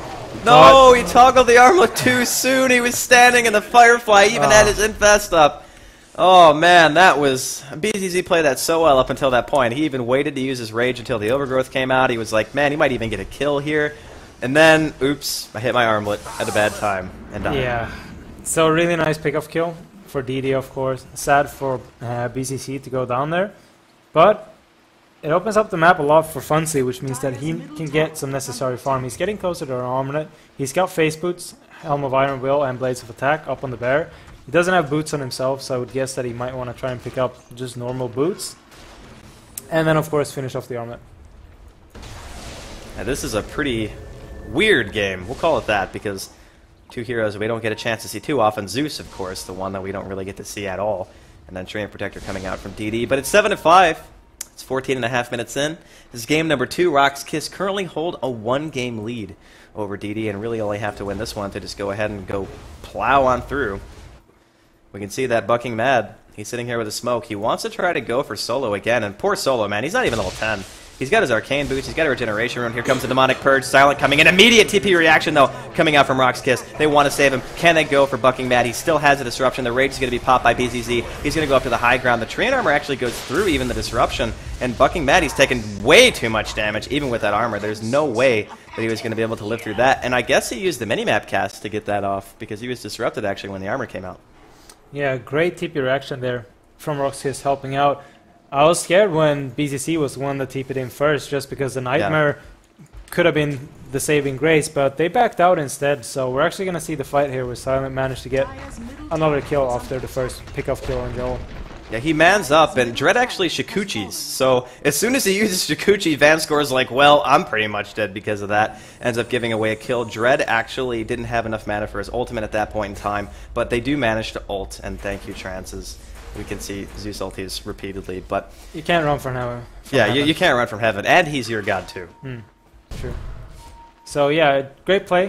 No, he toggled the armor too soon. He was standing and the Firefly even Ah. had his infest up. Oh man, that was... B Z Z played that so well up until that point. He even waited to use his rage until the Overgrowth came out. He was like, man, he might even get a kill here. And then, oops, I hit my armlet at a bad time and died. Yeah. So really nice pickup kill for D D, of course. Sad for uh, B C C to go down there. But it opens up the map a lot for Funzy, which means that he can get some necessary farm. He's getting closer to an armlet. He's got Face Boots, Helm of Iron Will, and Blades of Attack up on the bear. He doesn't have boots on himself, so I would guess that he might want to try and pick up just normal boots. And then, of course, finish off the armlet. Now, this is a pretty weird game. We'll call it that because two heroes we don't get a chance to see too often. Zeus, of course, the one that we don't really get to see at all. And then Treant Protector coming out from D D. But it's seven to five. It's fourteen and a half minutes in. This is game number two. Roxkiss currently hold a one-game lead over D D and really only have to win this one to just go ahead and go plow on through. We can see that Bucking Mad. He's sitting here with a smoke. He wants to try to go for Solo again. And poor Solo, man. He's not even level ten. He's got his Arcane Boots. He's got a Regeneration Rune. Here comes the Demonic Purge. Silent coming in. Immediate T P reaction, though, coming out from Roxkiss. They want to save him. Can they go for Bucking Mad? He still has a Disruption. The Rage is going to be popped by B Z Z. He's going to go up to the high ground. The Treant armor actually goes through even the Disruption. And Bucking Mad, he's taken way too much damage, even with that armor. There's no way that he was going to be able to live through that. And I guess he used the Minimap cast to get that off because he was disrupted, actually, when the armor came out. Yeah, great T P reaction there from Roxkiss helping out. I was scared when B Z C was the one that T P'd in first, just because the Nightmare yeah. could have been the saving grace, but they backed out instead. So we're actually going to see the fight here where Silent managed to get another kill after the first pick-off kill on Joel. Yeah, he mans up, and Dread actually Shikuchis. So as soon as he uses Shikuchi, Vanscore's like, well, I'm pretty much dead because of that. Ends up giving away a kill. Dread actually didn't have enough mana for his ultimate at that point in time, but they do manage to ult, and thank you, Trances. We can see Zeus ultis repeatedly, but... You can't run from heaven. From yeah, heaven. You, you can't run from heaven, and he's your god, too. Mm, true. So yeah, great play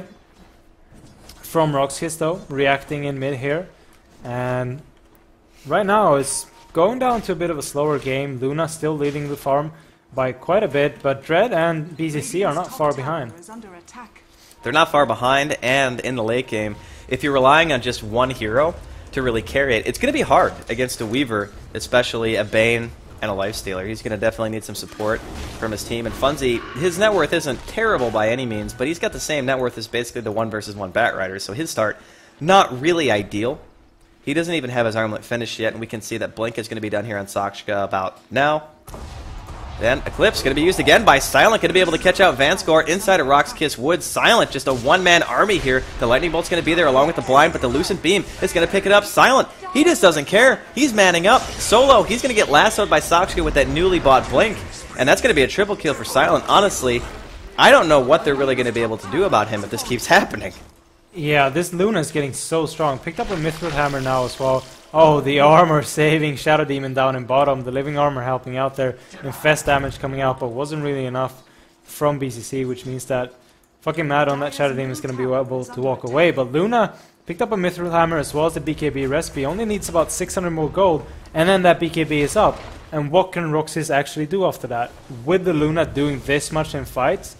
from Roxkiss, though, reacting in mid here. And right now it's going down to a bit of a slower game. Luna still leading the farm by quite a bit, but Dread and B Z C are not far behind. They're not far behind, and in the late game, if you're relying on just one hero to really carry it, it's going to be hard against a Weaver, especially a Bane and a Lifestealer. He's going to definitely need some support from his team. And Funzy, his net worth isn't terrible by any means, but he's got the same net worth as basically the one versus one Batrider, so his start, not really ideal. He doesn't even have his armlet finished yet, and we can see that Blink is going to be done here on Sakshka about now. Then Eclipse going to be used again by Silent, going to be able to catch out Vanscore inside of Roxkiss Woods. Silent, just a one-man army here. The Lightning Bolt's going to be there along with the Blind, but the Lucent Beam is going to pick it up. Silent, he just doesn't care. He's manning up. Solo, he's going to get lassoed by Sakshka with that newly bought Blink, and that's going to be a triple kill for Silent. Honestly, I don't know what they're really going to be able to do about him if this keeps happening. Yeah, this Luna is getting so strong. Picked up a Mithril Hammer now as well. Oh, the armor saving Shadow Demon down in bottom. The living armor helping out there. Infest damage coming out, but wasn't really enough from B C C, which means that fucking mad on that Shadow Demon is going to be able to walk away. But Luna picked up a Mithril Hammer as well as the B K B recipe. Only needs about six hundred more gold, and then that B K B is up. And what can Roxas actually do after that? With the Luna doing this much in fights,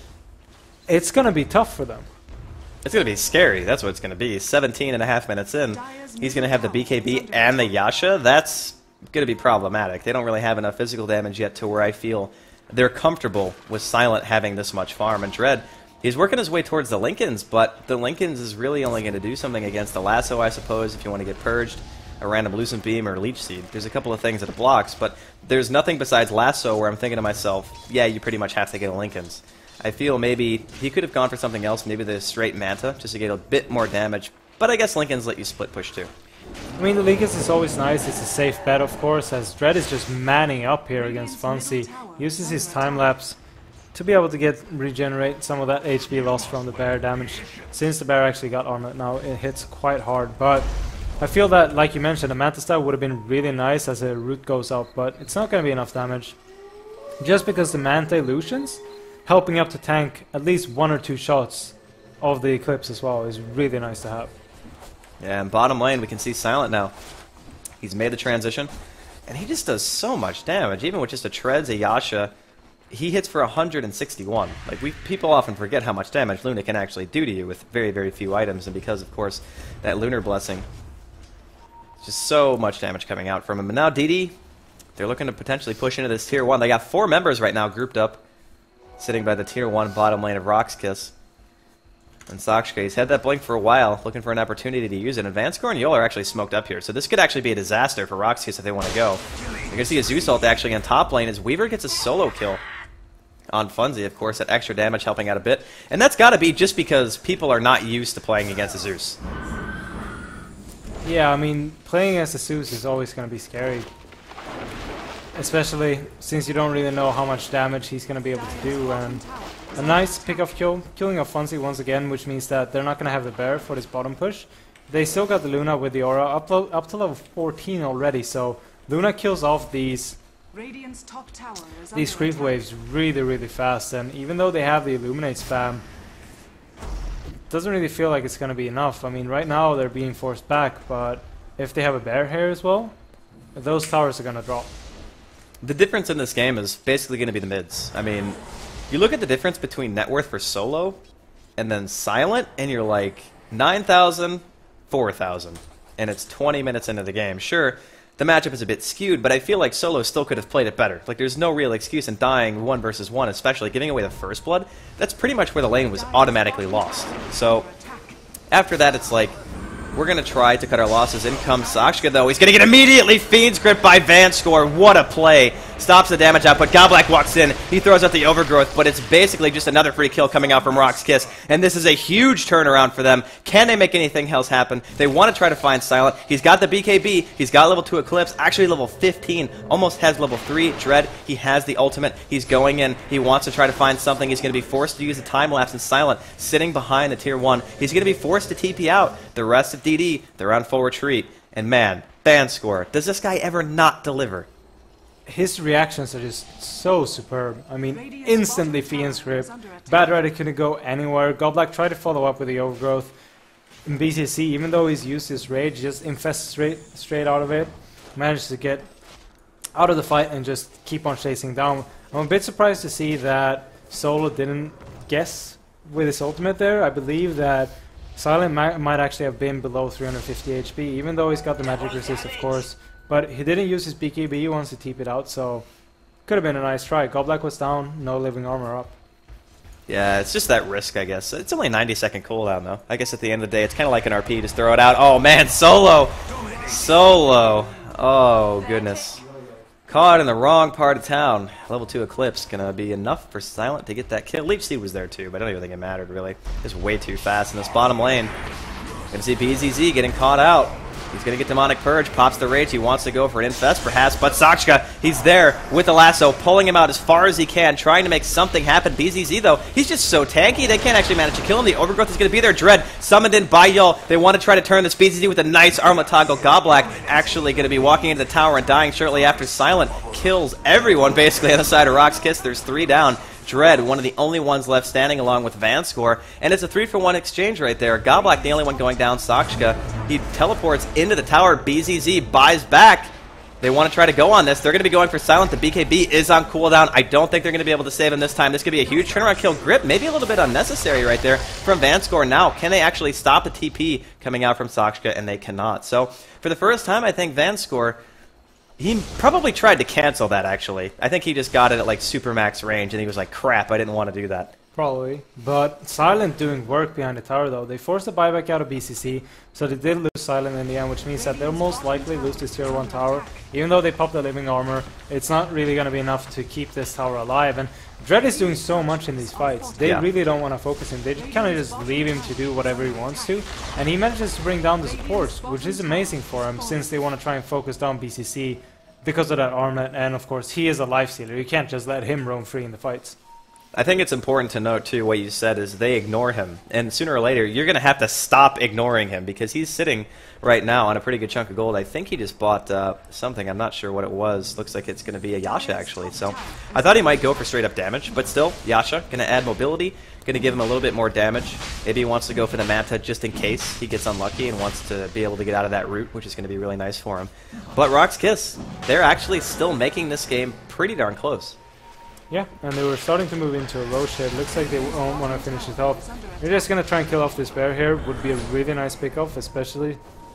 it's going to be tough for them. It's going to be scary. That's what it's going to be. seventeen and a half minutes in, he's going to have the B K B and the Yasha. That's going to be problematic. They don't really have enough physical damage yet to where I feel they're comfortable with Silent having this much farm. And Dread, he's working his way towards the Lincolns, but the Lincolns is really only going to do something against the Lasso, I suppose, if you want to get Purged, a random Lucent Beam, or Leech Seed. There's a couple of things that it blocks, but there's nothing besides Lasso where I'm thinking to myself, yeah, you pretty much have to get a Lincolns. I feel maybe he could have gone for something else, maybe the straight Manta, just to get a bit more damage. But I guess Lincoln's let you split push too. I mean, the Lincolns is always nice. It's a safe bet, of course, as Dread is just manning up here against Funzy. Uses his time lapse to be able to get regenerate some of that H P lost from the bear damage. Since the bear actually got armor now, it hits quite hard. But I feel that, like you mentioned, a Manta style would have been really nice as a root goes up, but it's not going to be enough damage. Just because the Manta illusions helping up to tank at least one or two shots of the Eclipse as well is really nice to have. Yeah, and bottom lane we can see Silent now. He's made the transition, and he just does so much damage. Even with just a Treads, a Yasha, he hits for one hundred sixty-one. Like, we people often forget how much damage Luna can actually do to you with very, very few items, and because, of course, that Lunar Blessing, just so much damage coming out from him. And now D D, they're looking to potentially push into this tier one. They got four members right now grouped up, sitting by the tier one bottom lane of Roxkiss. And Sakshka, he's had that Blink for a while, looking for an opportunity to use it. And Vanscore and Yoel are actually smoked up here, so this could actually be a disaster for Roxkiss if they want to go. You're going to see a Zeus ult actually on top lane as Weaver gets a solo kill on Funzy, of course, that extra damage helping out a bit. And that's got to be just because people are not used to playing against a Zeus. Yeah, I mean, playing against a Zeus is always going to be scary. Especially since you don't really know how much damage he's going to be able to do. And a nice pick-off kill, killing off Funzy once again, which means that they're not going to have the bear for this bottom push. They still got the Luna with the aura up, up to level fourteen already, so Luna kills off these top tower is these creep waves really, really fast. And even though they have the Illuminate spam, it doesn't really feel like it's going to be enough. I mean, right now they're being forced back, but if they have a bear here as well, those towers are going to drop. The difference in this game is basically going to be the mids. I mean, you look at the difference between net worth for solo and then Silent, and you're like nine thousand, four thousand, and it's twenty minutes into the game. Sure, the matchup is a bit skewed, but I feel like solo still could have played it better. Like, there's no real excuse in dying one versus one, especially giving away the first blood. That's pretty much where the lane was automatically lost. So after that, it's like, we're going to try to cut our losses. In comes Sakshka, though. He's going to get immediately Fiend's Grip by Vanscore. What a play. stops the damage output. Goblak walks in, he throws out the Overgrowth, but it's basically just another free kill coming out from Rock's Kiss, and this is a huge turnaround for them. Can they make anything else happen? They want to try to find Silent. He's got the B K B, he's got level two Eclipse, actually level fifteen, almost has level three Dread, he has the ultimate, he's going in, he wants to try to find something, he's going to be forced to use the time lapse, and Silent sitting behind the tier one, he's going to be forced to T P out. The rest of D D, they're on full retreat, and man, Vanscore, does this guy ever not deliver? His reactions are just so superb. I mean, instantly Fiend Script. Bad Rider couldn't go anywhere. Goblak tried to follow up with the Overgrowth. In B C C, even though he's used his rage, just infest straight, straight out of it. Managed to get out of the fight and just keep on chasing down. I'm a bit surprised to see that Solo didn't guess with his ultimate there. I believe that Silent might, might actually have been below three hundred fifty H P, even though he's got the magic resist, of course. But he didn't use his B K B once to T P it out, so could have been a nice try. Goblak was down, no living armor up. Yeah, it's just that risk, I guess. It's only a ninety second cooldown, though. I guess at the end of the day, it's kind of like an R P. Just throw it out. Oh, man, Solo! Solo! Oh, goodness. Caught in the wrong part of town. Level two Eclipse gonna be enough for Silent to get that kill. Leech Seed was there, too, but I don't even think it mattered, really. It's way too fast in this bottom lane. Gonna see B Z Z getting caught out. He's going to get Demonic Purge, pops the Rage, he wants to go for an Infest perhaps, but Sakshka, he's there with the lasso, pulling him out as far as he can, trying to make something happen. B Z Z, though, he's just so tanky, they can't actually manage to kill him. The Overgrowth is going to be there. Dread, summoned in by Yul. They want to try to turn this B Z Z with a nice armlet toggle. Goblak actually going to be walking into the tower and dying shortly after. Silent kills everyone, basically, on the side of Rock's Kiss. There's three down. Dread, one of the only ones left standing along with Vanscore, and it's a three for one exchange right there. Goblak, the only one going down. Sakshka, he teleports into the tower. B Z Z buys back. They want to try to go on this. They're going to be going for Silent. The B K B is on cooldown. I don't think they're going to be able to save him this time. This could be a huge turnaround kill. Grip, maybe a little bit unnecessary right there from Vanscore. Now, can they actually stop the T P coming out from Sakshka? And they cannot. So, for the first time, I think Vanscore, he probably tried to cancel that, actually. I think he just got it at, like, supermax range, and he was like, crap, I didn't want to do that. Probably. But Silent doing work behind the tower, though. They forced the buyback out of B C C, so they did lose Silent in the end, which means that they'll most likely lose this tier one tower. Even though they popped the living armor, it's not really going to be enough to keep this tower alive. And Dread is doing so much in these fights. They yeah. really don't want to focus him. They kind of just leave him to do whatever he wants to. And he manages to bring down the supports, which is amazing for him, since they want to try and focus down B C C because of that armlet. And of course, he is a lifestealer. You can't just let him roam free in the fights. I think it's important to note, too, what you said is they ignore him. And sooner or later, you're going to have to stop ignoring him because he's sitting right now on a pretty good chunk of gold. I think he just bought uh, something. I'm not sure what it was. Looks like it's going to be a Yasha, actually. So I thought he might go for straight-up damage. But still, Yasha, going to add mobility, going to give him a little bit more damage. Maybe he wants to go for the Manta just in case he gets unlucky and wants to be able to get out of that route, which is going to be really nice for him. But Rock's Kiss, they're actually still making this game pretty darn close. Yeah, and they were starting to move into a Roche here. Looks like they won't want to finish it off. They're just going to try and kill off this bear here. Would be a really nice pick-off, especially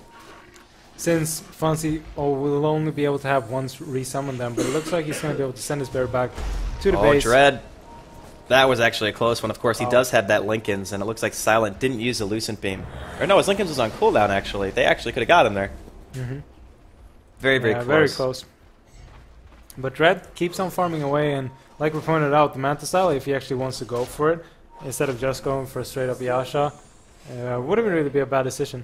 since Fancy oh, will only be able to have once resummon them. But it looks like he's going to be able to send his bear back to the oh, base. Dread. That was actually a close one. Of course, he oh. does have that Linken's, and it looks like Silent didn't use the Lucent Beam. Or no, his Linken's was on cooldown, actually. They actually could have got him there. Mm-hmm. Very, very yeah, close. very close. But Dread keeps on farming away, and like we pointed out, the Manta style, if he actually wants to go for it, instead of just going for a straight up Yasha, uh, wouldn't really be a bad decision.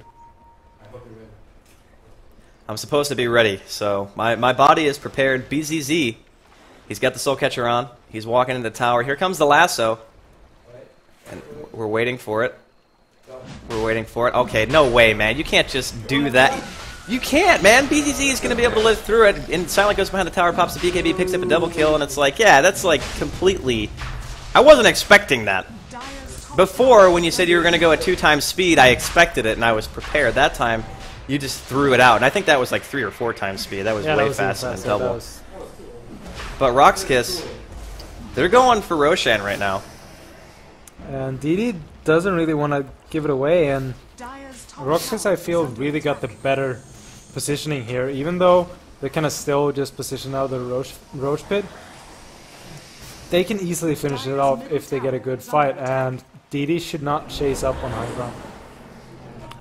I'm supposed to be ready, so my, my body is prepared. B Z Z, he's got the Soul Catcher on. He's walking into the tower. Here comes the lasso. And we're waiting for it. We're waiting for it. Okay, no way, man. You can't just do that. You can't, man. B Z Z is going to be able to live through it. And Silent goes behind the tower, pops the B K B, picks up a double kill, and it's like, yeah, that's like completely... I wasn't expecting that. Before, when you said you were going to go at two times speed, I expected it, and I was prepared. That time, you just threw it out. And I think that was like three or four times speed. That was yeah, way that was faster than faster. double. But Rock's Kiss, they're going for Roshan right now. And D D doesn't really want to give it away, and Rock's Kiss, I feel, really got the better positioning here, even though they kind of still just position out the Roach, Roach Pit. They can easily finish it off if they get a good fight, and D D should not chase up on high ground.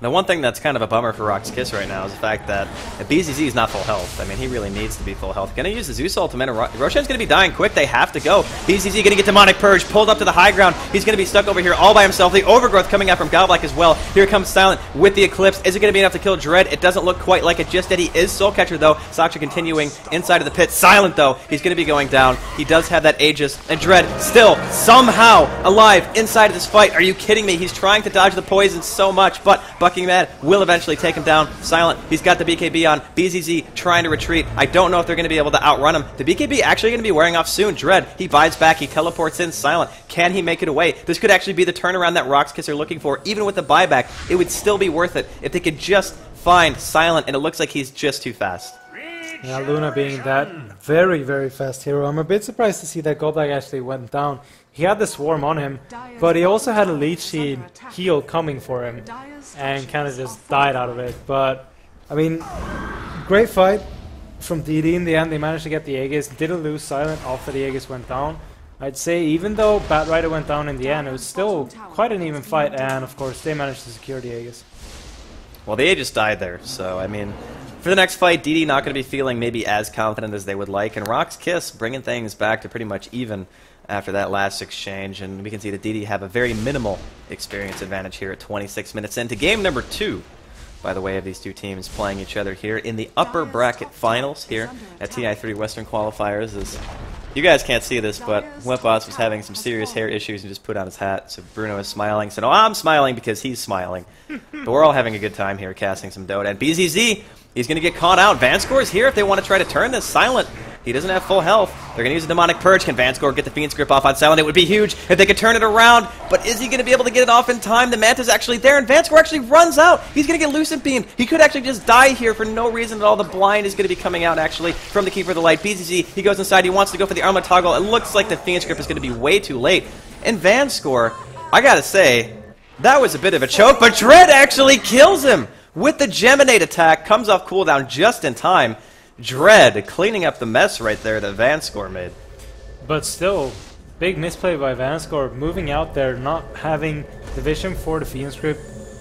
The one thing that's kind of a bummer for Rock's Kiss right now is the fact that B Z Z is not full health. I mean, he really needs to be full health. Going to use the Zeus ultimate, and Ro Roshan's going to be dying quick. They have to go. B Z Z going to get Demonic Purge, pulled up to the high ground. He's going to be stuck over here all by himself. The Overgrowth coming out from Godlike as well. Here comes Silent with the Eclipse. Is it going to be enough to kill Dread? It doesn't look quite like it just yet. He is Soul Catcher, though. Saksha continuing inside of the pit. Silent, though. He's going to be going down. He does have that Aegis, and Dread still somehow alive inside of this fight. Are you kidding me? He's trying to dodge the poison so much, but Bucking Mad will eventually take him down. Silent, he's got the B K B on. B Z Z trying to retreat. I don't know if they're going to be able to outrun him. The B K B actually going to be wearing off soon. Dread, he buys back. He teleports in. Silent, can he make it away? This could actually be the turnaround that Rock's Kiss are looking for. Even with the buyback, it would still be worth it if they could just find Silent, and it looks like he's just too fast. Yeah, Luna being that very, very fast hero. I'm a bit surprised to see that Godlike actually went down. He had the Swarm on him, but he also had a Leech Seed heal coming for him, and kind of just died out of it. But, I mean, great fight from D D in the end. They managed to get the Aegis, didn't lose Silent after the Aegis went down. I'd say even though Batrider went down in the end, it was still quite an even fight, and of course they managed to secure the Aegis. Well, the Aegis died there, so, I mean, for the next fight, D D not going to be feeling maybe as confident as they would like, and Rock's Kiss bringing things back to pretty much even after that last exchange, and we can see that D D have a very minimal experience advantage here at twenty-six minutes into game number two, by the way, of these two teams playing each other here in the upper bracket finals here at T I three Western Qualifiers. As you guys can't see this, but Webboss was having some serious hair issues and just put on his hat, so Bruno is smiling. So, no, I'm smiling because he's smiling. But we're all having a good time here casting some Dota. And B Z Z, he's going to get caught out. Vanscore's here if they want to try to turn this. Silent, he doesn't have full health. They're going to use a Demonic Purge. Can Vanscore get the Fiend's Grip off on Silent? It would be huge if they could turn it around. But is he going to be able to get it off in time? The Manta's actually there, and Vanscore actually runs out. He's going to get Lucent Beamed. He could actually just die here for no reason at all. The blind is going to be coming out, actually, from the Keeper of the Light. B Z Z, he goes inside. He wants to go for the Armlet Toggle. It looks like the Fiend's Grip is going to be way too late. And Vanscore, I got to say, that was a bit of a choke, but Dread actually kills him with the Geminate attack. Comes off cooldown just in time. Dread cleaning up the mess right there that Vanscore made. But still, big misplay by Vanscore, moving out there, not having the vision for the Fiend's Grip,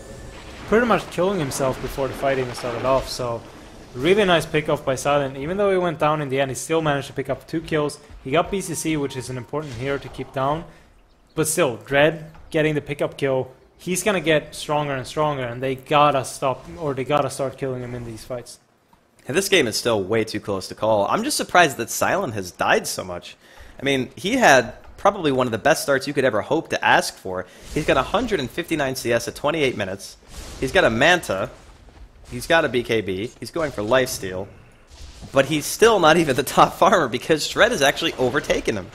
pretty much killing himself before the fight even started off. So, really nice pickoff by Silent. Even though he went down in the end, he still managed to pick up two kills. He got B C C, which is an important hero to keep down. But still, Dread getting the pickup kill, he's gonna get stronger and stronger, and they gotta stop, or they gotta start killing him in these fights. And this game is still way too close to call. I'm just surprised that Silent has died so much. I mean, he had probably one of the best starts you could ever hope to ask for. He's got one hundred fifty-nine C S at twenty-eight minutes. He's got a Manta. He's got a B K B. He's going for Lifesteal. But he's still not even the top farmer because Dread has actually overtaken him.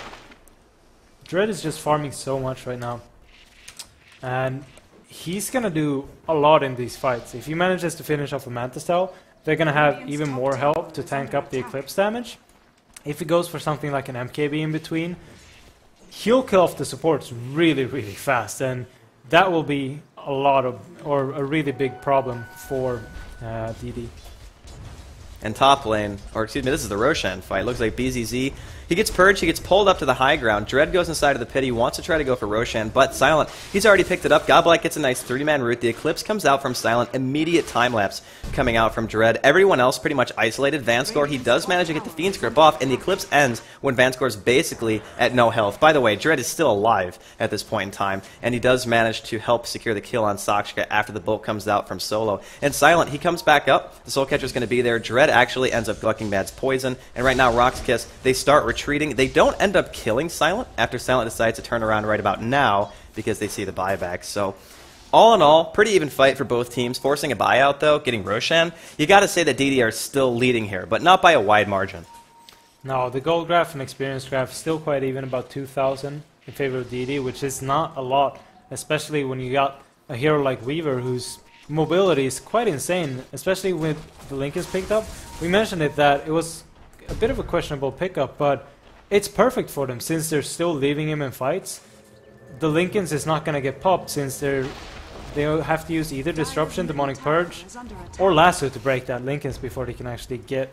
Dread is just farming so much right now. And he's going to do a lot in these fights. If he manages to finish off a Manta Style, they're going to have even more help to tank up the Eclipse damage. If he goes for something like an M K B in between, he'll kill off the supports really, really fast. And that will be a lot of, or a really big problem for uh, D D. And top lane, or excuse me, this is the Roshan fight. Looks like B Z Z. He gets purged, he gets pulled up to the high ground. Dread goes inside of the pit, he wants to try to go for Roshan, but Silent, he's already picked it up. Godlike gets a nice three-man root. The Eclipse comes out from Silent. Immediate time-lapse coming out from Dread. Everyone else pretty much isolated. Vanscore, he does manage to get the Fiend's Grip off, and the Eclipse ends when Vanscore's basically at no health. By the way, Dread is still alive at this point in time, and he does manage to help secure the kill on Sakshka after the bolt comes out from Solo. And Silent, he comes back up. The Soul Catcher's going to be there. Dread actually ends up Bucking Mad's poison, and right now Rock's Kiss, they start retreating. They don't end up killing Silent after Silent decides to turn around right about now because they see the buyback. So, all in all, pretty even fight for both teams. Forcing a buyout, though, getting Roshan. You got to say that D D are still leading here, but not by a wide margin. No, the gold graph and experience graph is still quite even, about two thousand in favor of D D, which is not a lot, especially when you got a hero like Weaver whose mobility is quite insane, especially with the Linken's picked up. We mentioned it that it was a bit of a questionable pickup, but it's perfect for them since they're still leaving him in fights. The Linken's is not going to get popped since they're they have to use either Disruption, Demonic Purge, or Lasso to break that Linken's before they can actually get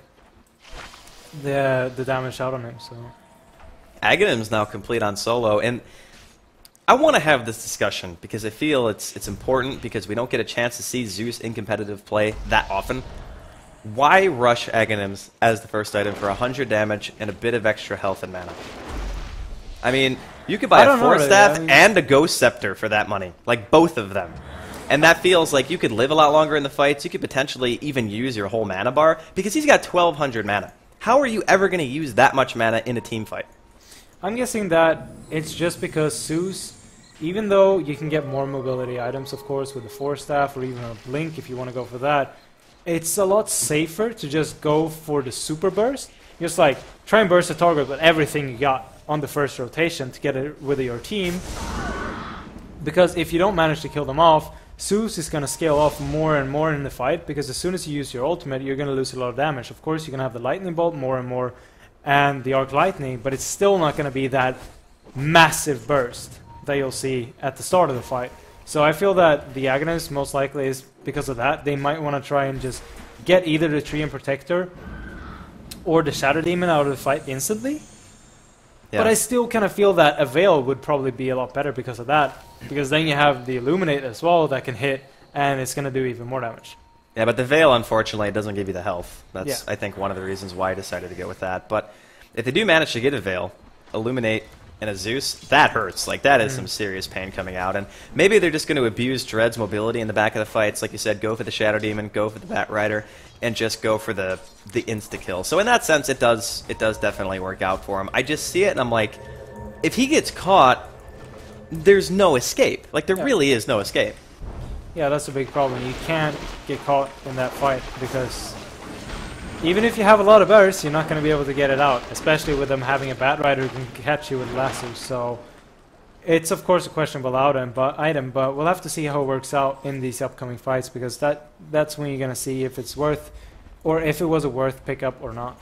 the the damage out on him. So Aghanim's now complete on Solo, and I want to have this discussion because I feel it's it's important because we don't get a chance to see Zeus in competitive play that often. Why rush Aghanims as the first item for one hundred damage and a bit of extra health and mana? I mean, you could buy I a don't know, Force really. Staff I mean- and a Ghost Scepter for that money. Like, both of them. And that feels like you could live a lot longer in the fights. You could potentially even use your whole mana bar because he's got twelve hundred mana. How are you ever going to use that much mana in a team fight? I'm guessing that it's just because Zeus, even though you can get more mobility items, of course, with the Force Staff or even a Blink if you want to go for that, it's a lot safer to just go for the Super Burst. Just like, try and burst the target with everything you got on the first rotation to get it with your team. Because if you don't manage to kill them off, Zeus is going to scale off more and more in the fight, because as soon as you use your ultimate, you're going to lose a lot of damage. Of course, you're going to have the Lightning Bolt more and more, and the Arc Lightning, but it's still not going to be that massive burst that you'll see at the start of the fight. So I feel that the Aghanims most likely is because of that. They might want to try and just get either the Treant Protector or the Shadow Demon out of the fight instantly. Yeah. But I still kind of feel that a Veil would probably be a lot better because of that. Because then you have the Illuminate as well that can hit, and it's going to do even more damage. Yeah, but the Veil, unfortunately, doesn't give you the health. That's, Yeah. I think, one of the reasons why I decided to go with that. But if they do manage to get a Veil, Illuminate, and a Zeus, that hurts. Like, that is Mm. some serious pain coming out. And maybe they're just going to abuse Dread's mobility in the back of the fights. Like you said, go for the Shadow Demon, go for the Bat Rider, and just go for the the insta-kill. So in that sense, it does it does definitely work out for him. I just see it, and I'm like, if he gets caught, there's no escape. Like, there Yeah. really is no escape. Yeah, that's a big problem. You can't get caught in that fight because even if you have a lot of bursts, you're not going to be able to get it out, especially with them having a Bat Rider who can catch you with lassos. So it's of course a questionable item, but item, but we'll have to see how it works out in these upcoming fights, because that that's when you're going to see if it's worth, or if it was a worth pickup or not.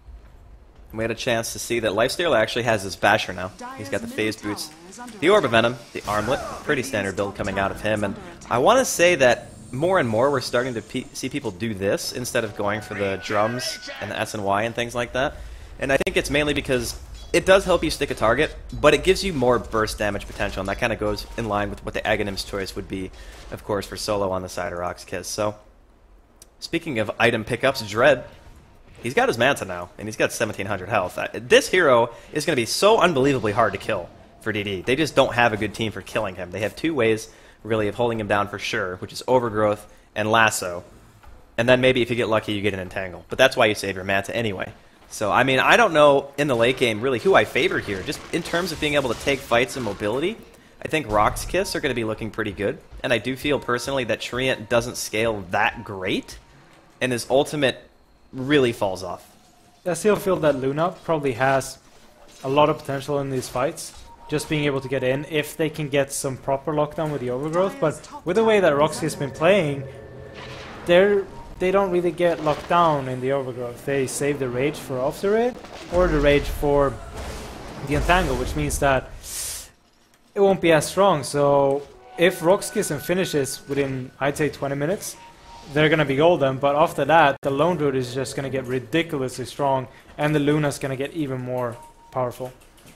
We had a chance to see that Lifestealer actually has his Basher now. He's got the Phased Boots, the Orb of Venom, the Armlet, pretty standard build coming out of him. And I want to say that more and more we're starting to pe see people do this instead of going for the drums and the S and Y and things like that. And I think it's mainly because it does help you stick a target, but it gives you more burst damage potential, and that kind of goes in line with what the Aghanim's choice would be, of course, for solo on the side of Roxkiss. So, speaking of item pickups, Dread, he's got his Manta now, and he's got seventeen hundred health. Uh, This hero is going to be so unbelievably hard to kill for D D. They just don't have a good team for killing him. They have two ways, really, of holding him down for sure, which is Overgrowth and Lasso. And then maybe if you get lucky, you get an Entangle. But that's why you save your Manta anyway. So, I mean, I don't know in the late game really who I favor here. Just in terms of being able to take fights and mobility, I think Roxkiss are going to be looking pretty good. And I do feel personally that Treant doesn't scale that great, and his ultimate really falls off. I still feel that Luna probably has a lot of potential in these fights, just being able to get in if they can get some proper lockdown with the Overgrowth. But with the way that Roxy has been playing, they're they don't really get locked down in the Overgrowth. They save the Rage for after it, or the Rage for the Entangle, which means that it won't be as strong. So if Roxkiss and finishes within, I'd say, twenty minutes, they're going to be golden. But after that, the Lone Druid is just going to get ridiculously strong, and the Luna's going to get even more powerful.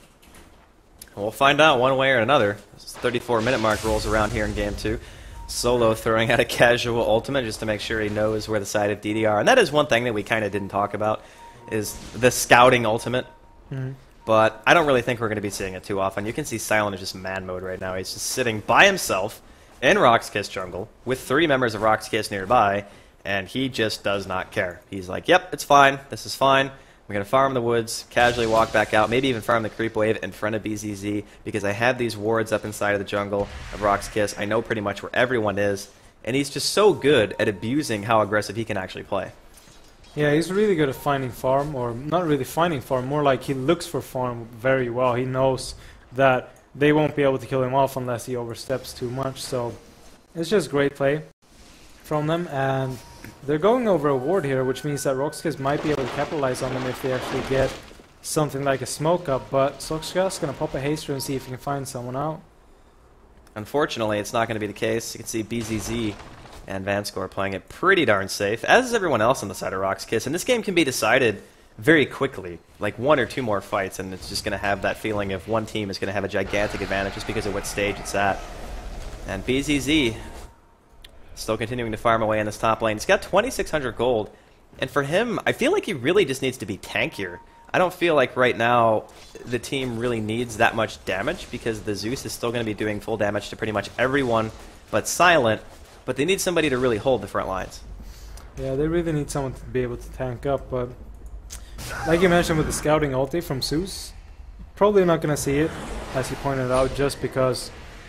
We'll find out one way or another. This thirty-four minute mark rolls around here in game two. Solo throwing out a casual ultimate just to make sure he knows where the side of D D are. And that is one thing that we kind of didn't talk about, is the scouting ultimate. Mm-hmm. But I don't really think we're going to be seeing it too often. You can see Silent is just man mode right now. He's just sitting by himself in Roxkiss jungle with three members of Roxkiss nearby, and he just does not care. He's like, yep, it's fine. This is fine. I'm going to farm the woods, casually walk back out, maybe even farm the creep wave in front of B Z Z, because I have these wards up inside of the jungle of Roxkiss. I know pretty much where everyone is, and he's just so good at abusing how aggressive he can actually play. Yeah, he's really good at finding farm, or not really finding farm, more like he looks for farm very well. He knows that they won't be able to kill him off unless he oversteps too much, so it's just great play from them. And they're going over a ward here, which means that Roxkiss might be able to capitalize on them if they actually get something like a smoke up, but Soxka's going to pop a haster and see if he can find someone out. Unfortunately, it's not going to be the case. You can see B Z Z and Vanscore playing it pretty darn safe, as is everyone else on the side of Roxkiss. And this game can be decided very quickly, like one or two more fights, and it's just going to have that feeling of one team is going to have a gigantic advantage just because of what stage it's at. And B Z Z still continuing to farm away in this top lane. He's got twenty-six hundred gold, and for him, I feel like he really just needs to be tankier. I don't feel like right now the team really needs that much damage because the Zeus is still going to be doing full damage to pretty much everyone but Silent, but they need somebody to really hold the front lines. Yeah, they really need someone to be able to tank up, but like you mentioned with the scouting ulti from Zeus, probably not going to see it, as you pointed out, just because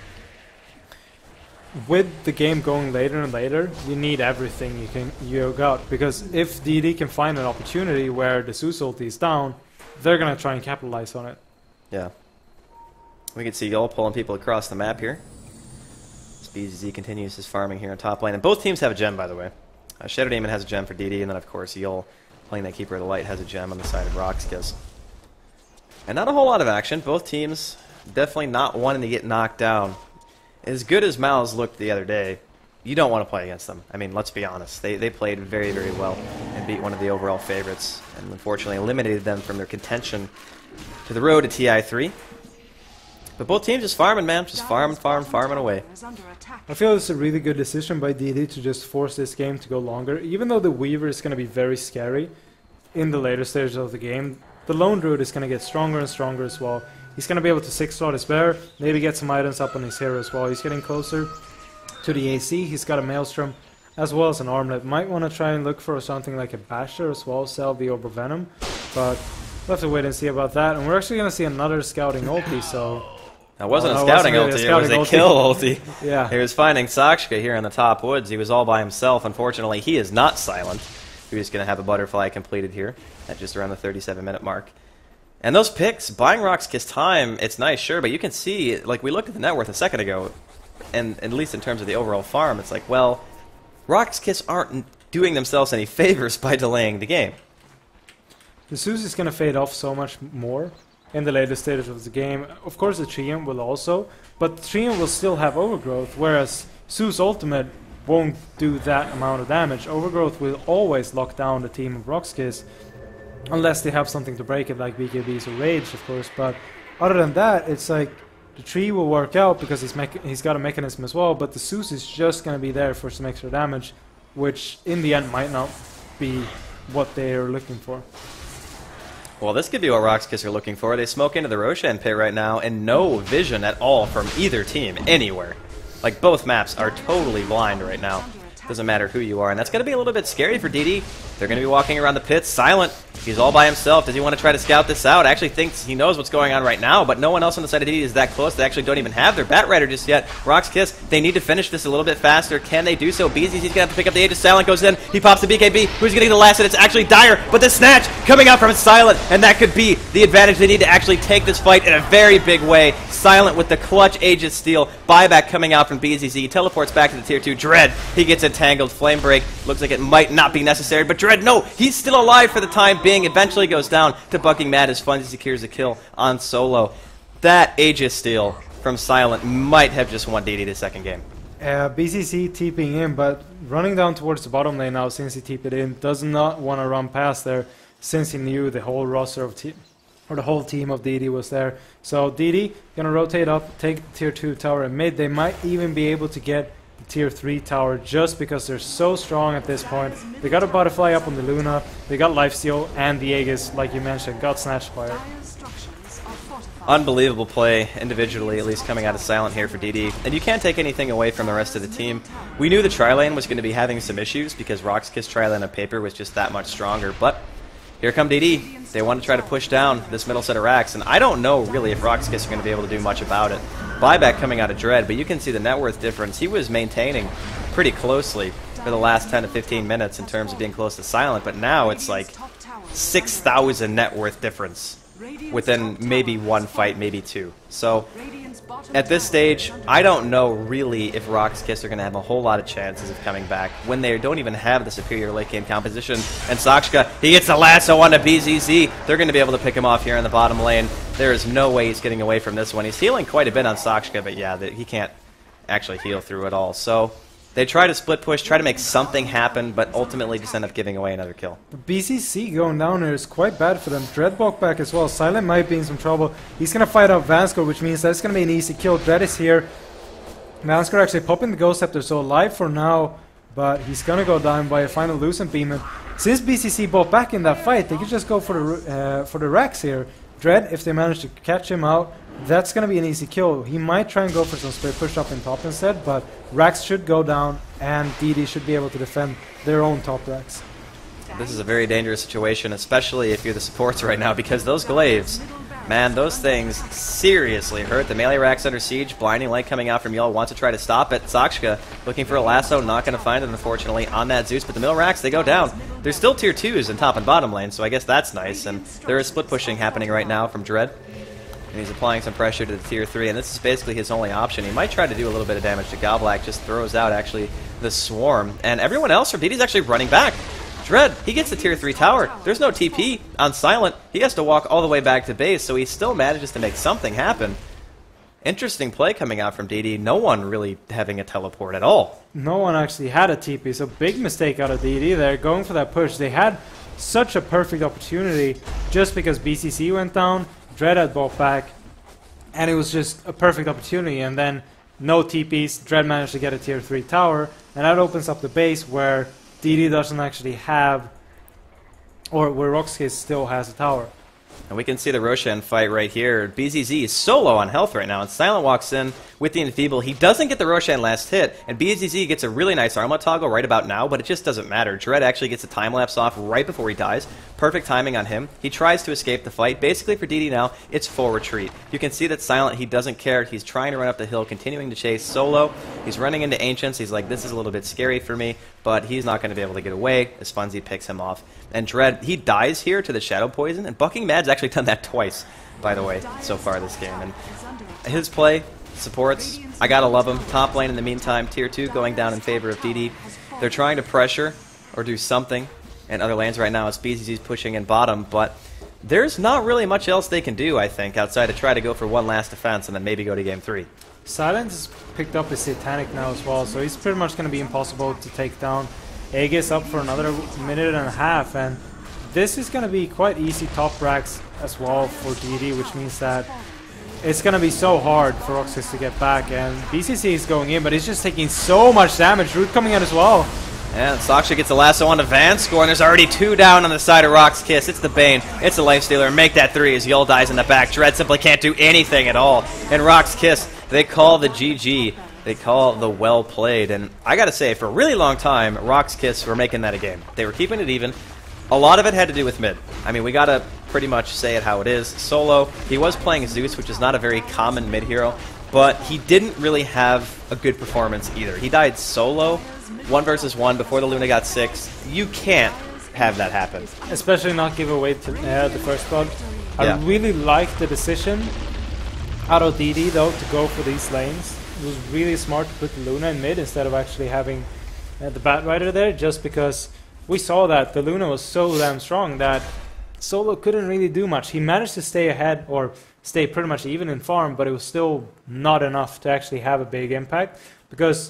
with the game going later and later, you need everything you can you got, because if D D can find an opportunity where the Zeus ulti is down, they're going to try and capitalize on it. Yeah. We can see Yol pulling people across the map here. B Z Z continues his farming here on top lane, and both teams have a gem, by the way. Uh, Shadow Demon has a gem for D D, and then of course Yol, playing that Keeper of the Light, has a gem on the side of Roxkiss. And not a whole lot of action. Both teams definitely not wanting to get knocked down. As good as Mal's looked the other day, you don't want to play against them. I mean, let's be honest. They, they played very, very well and beat one of the overall favorites, and unfortunately eliminated them from their contention to the road to T I three. But both teams just farming, man. Just farming, farming, farming away. I feel it's a really good decision by D D to just force this game to go longer. Even though the Weaver is going to be very scary in the later stages of the game, the Lone Druid is going to get stronger and stronger as well. He's going to be able to six-slot his bear, maybe get some items up on his hero as well. He's getting closer to the A C. He's got a Maelstrom as well as an Armlet. Might want to try and look for something like a Basher as well, sell the Orb of Venom. But we'll have to wait and see about that. And we're actually going to see another scouting ulti, so... That wasn't Oh, a no, it scouting wasn't really ulti, a it was a scouting ulti. kill ulti. Yeah. He was finding Sakshka here in the top woods. He was all by himself. Unfortunately, he is not Silent. We're just going to have a butterfly completed here at just around the thirty-seven minute mark. And those picks, buying Roxkiss time, it's nice, sure, but you can see, like we looked at the net worth a second ago, and at least in terms of the overall farm, it's like, well, Roxkiss aren't doing themselves any favors by delaying the game. The Zeus is going to fade off so much more in the later stages of the game. Of course, the Treant will also, but Treant will still have Overgrowth, whereas Zeus Ultimate won't do that amount of damage. Overgrowth will always lock down the team of Roxkiss, unless they have something to break it, like B K B's or Rage, of course. But other than that, it's like the tree will work out because he's, mech he's got a mechanism as well, but the Zeus is just going to be there for some extra damage, which in the end might not be what they are looking for. Well, this could be what Roxkiss are looking for. They smoke into the Roshan pit right now, and no vision at all from either team anywhere. Like, both maps are totally blind right now. Doesn't matter who you are, and that's going to be a little bit scary for D D. They're going to be walking around the pit Silent. He's all by himself. Does he want to try to scout this out? Actually thinks he knows what's going on right now, but no one else on the side of D D is that close. They actually don't even have their Bat Rider just yet. Roxkiss, they need to finish this a little bit faster. Can they do so? B Z Z's going to have to pick up the Aegis. Silent goes in. He pops the B K B. Who's getting the last hit? It's actually Dire, but the snatch coming out from Silent, and that could be the advantage. They need to actually take this fight in a very big way. Silent with the clutch Aegis steal. Buyback coming out from B Z Z. He teleports back to the tier two. Dread, he gets entangled. Flame Break looks like it might not be necessary, but Dread, no, he's still alive for the time being. Eventually goes down to bucking Mad as Funzy secures a kill on solo. That Aegis steal from Silent might have just won D D the second game. Uh, B C C TPing in, but running down towards the bottom lane now since he TP'd in, does not want to run past there since he knew the whole roster of team, or the whole team of D D was there. So D D gonna rotate up, take the tier two tower in mid. They might even be able to get the tier three tower just because they're so strong at this point. They got a butterfly up on the Luna, they got lifesteal, and the Aegis, like you mentioned, got snatched by her. Unbelievable play individually, at least coming out of Silent here for D D. And you can't take anything away from the rest of the team. We knew the tri-lane was going to be having some issues because Roxkiss tri-lane on paper was just that much stronger. But here come D D. They want to try to push down this middle set of racks. And I don't know really if Roxkiss are going to be able to do much about it. Buyback coming out of Dread, but you can see the net worth difference. He was maintaining pretty closely for the last ten to fifteen minutes in terms of being close to Silent. But now it's like six thousand net worth difference within maybe one fight, maybe two. So at this stage, I don't know really if Roxkiss are going to have a whole lot of chances of coming back when they don't even have the superior late game composition. And Sakshka, he gets the lasso onto B Z Z. They're going to be able to pick him off here in the bottom lane. There is no way he's getting away from this one. He's healing quite a bit on Sakshka, but yeah, the, he can't actually heal through it all. So They try to split push, try to make something happen, but ultimately just end up giving away another kill. But B C C going down here is quite bad for them. Dread walk back as well. Silent might be in some trouble. He's going to fight out Vanskor, which means that's going to be an easy kill. Dread is here. Vanskor actually popping the Ghost Scepter, so alive for now, but he's going to go down by a final Lucent Beam. And since B C C bought back in that fight, they could just go for the, uh, for the Rax here. Dread, if they manage to catch him out, that's going to be an easy kill. He might try and go for some split push up in top instead, but Rax should go down, and D D should be able to defend their own top Rax. This is a very dangerous situation, especially if you're the supports right now, because those glaives, man, those things seriously hurt. The melee Rax under siege, blinding light coming out from Yul, wants to try to stop it. Sakshka looking for a lasso, not going to find it, unfortunately, on that Zeus, but the middle Rax, they go down. There's still tier twos in top and bottom lane, so I guess that's nice, and there is split pushing happening right now from Dread. And he's applying some pressure to the tier three, and this is basically his only option. He might try to do a little bit of damage to Goblak, just throws out, actually, the Swarm. And everyone else from D D's actually running back. Dread, he gets the tier three tower. There's no T P on Silent. He has to walk all the way back to base, so he still manages to make something happen. Interesting play coming out from D D. No one really having a teleport at all. No one actually had a T P, so big mistake out of D D there, going for that push. They had such a perfect opportunity just because B C C went down, Dread had bought back, and it was just a perfect opportunity, and then no T Ps, Dread managed to get a tier three tower, and that opens up the base where D D doesn't actually have, or where Roxkiss still has a tower. And we can see the Roshan fight right here. B Z Z is so low on health right now, and Silent walks in with the Enfeeble. He doesn't get the Roshan last hit, and B Z Z gets a really nice armlet toggle right about now, but it just doesn't matter. Dread actually gets a time-lapse off right before he dies. Perfect timing on him. He tries to escape the fight. Basically for D D now, it's full retreat. You can see that Silent, he doesn't care. He's trying to run up the hill, continuing to chase solo. He's running into Ancients. He's like, this is a little bit scary for me, but he's not going to be able to get away as Funzy picks him off. And Dread, he dies here to the Shadow Poison, and Bucking Mad's actually done that twice, by the way, so far this game. And his play, supports, I gotta love him. Top lane in the meantime, tier two going down in favor of D D. They're trying to pressure or do something in other lanes right now as B Z Z's pushing in bottom, but there's not really much else they can do, I think, outside to try to go for one last defense and then maybe go to game three. Silence has picked up his Satanic now as well, so he's pretty much going to be impossible to take down. Aegis up for another minute and a half, and this is going to be quite easy top racks as well for D D, which means that it's going to be so hard for Roxas to get back, and B C C is going in, but he's just taking so much damage. Root coming out as well. And Saksha gets a lasso onto Vanskor, and there's already two down on the side of Rock's Kiss. It's the Bane, it's the Lifestealer. Make that three as Yul dies in the back. Dread simply can't do anything at all. And Rock's Kiss, they call the G G. They call the well played. And I gotta say, for a really long time, Rock's Kiss were making that a game. They were keeping it even. A lot of it had to do with mid. I mean, we gotta pretty much say it how it is. Solo, he was playing Zeus, which is not a very common mid hero, but he didn't really have a good performance either. He died solo, one versus one, before the Luna got six. You can't have that happen. Especially not give away to uh, the first blood. Yeah. I really like the decision out of D D, though, to go for these lanes. It was really smart to put the Luna in mid instead of actually having uh, the Batrider there, just because we saw that the Luna was so damn strong that Solo couldn't really do much. He managed to stay ahead, or stay pretty much even in farm, but it was still not enough to actually have a big impact, because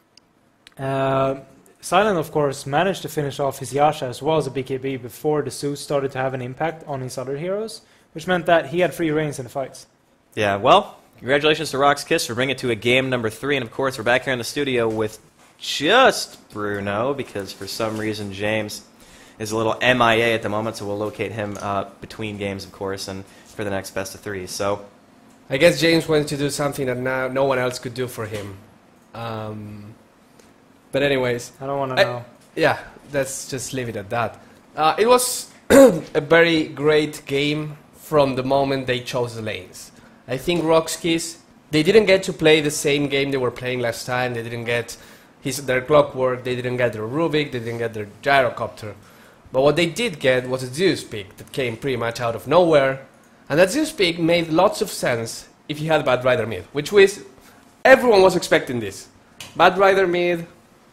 uh, Silent, of course, managed to finish off his Yasha as well as a B K B before the Zeus started to have an impact on his other heroes, which meant that he had free reigns in the fights. Yeah, well, congratulations to Rock's Kiss for bringing it to a game number three, and of course we're back here in the studio with just Bruno, because for some reason James is a little M I A at the moment, so we'll locate him uh, between games, of course, and for the next best of three. So, I guess James wanted to do something that now no one else could do for him. Um, but anyways, I don't want to know. Yeah, let's just leave it at that. Uh, it was a very great game from the moment they chose the lanes. I think Roxkiss, they didn't get to play the same game they were playing last time. They didn't get his, their Clockwork, they didn't get their Rubik, they didn't get their Gyrocopter. But what they did get was a Zeus pick that came pretty much out of nowhere. And that Zeus pick made lots of sense if you had Bad Rider mid, which was, everyone was expecting this. Bad Rider mid,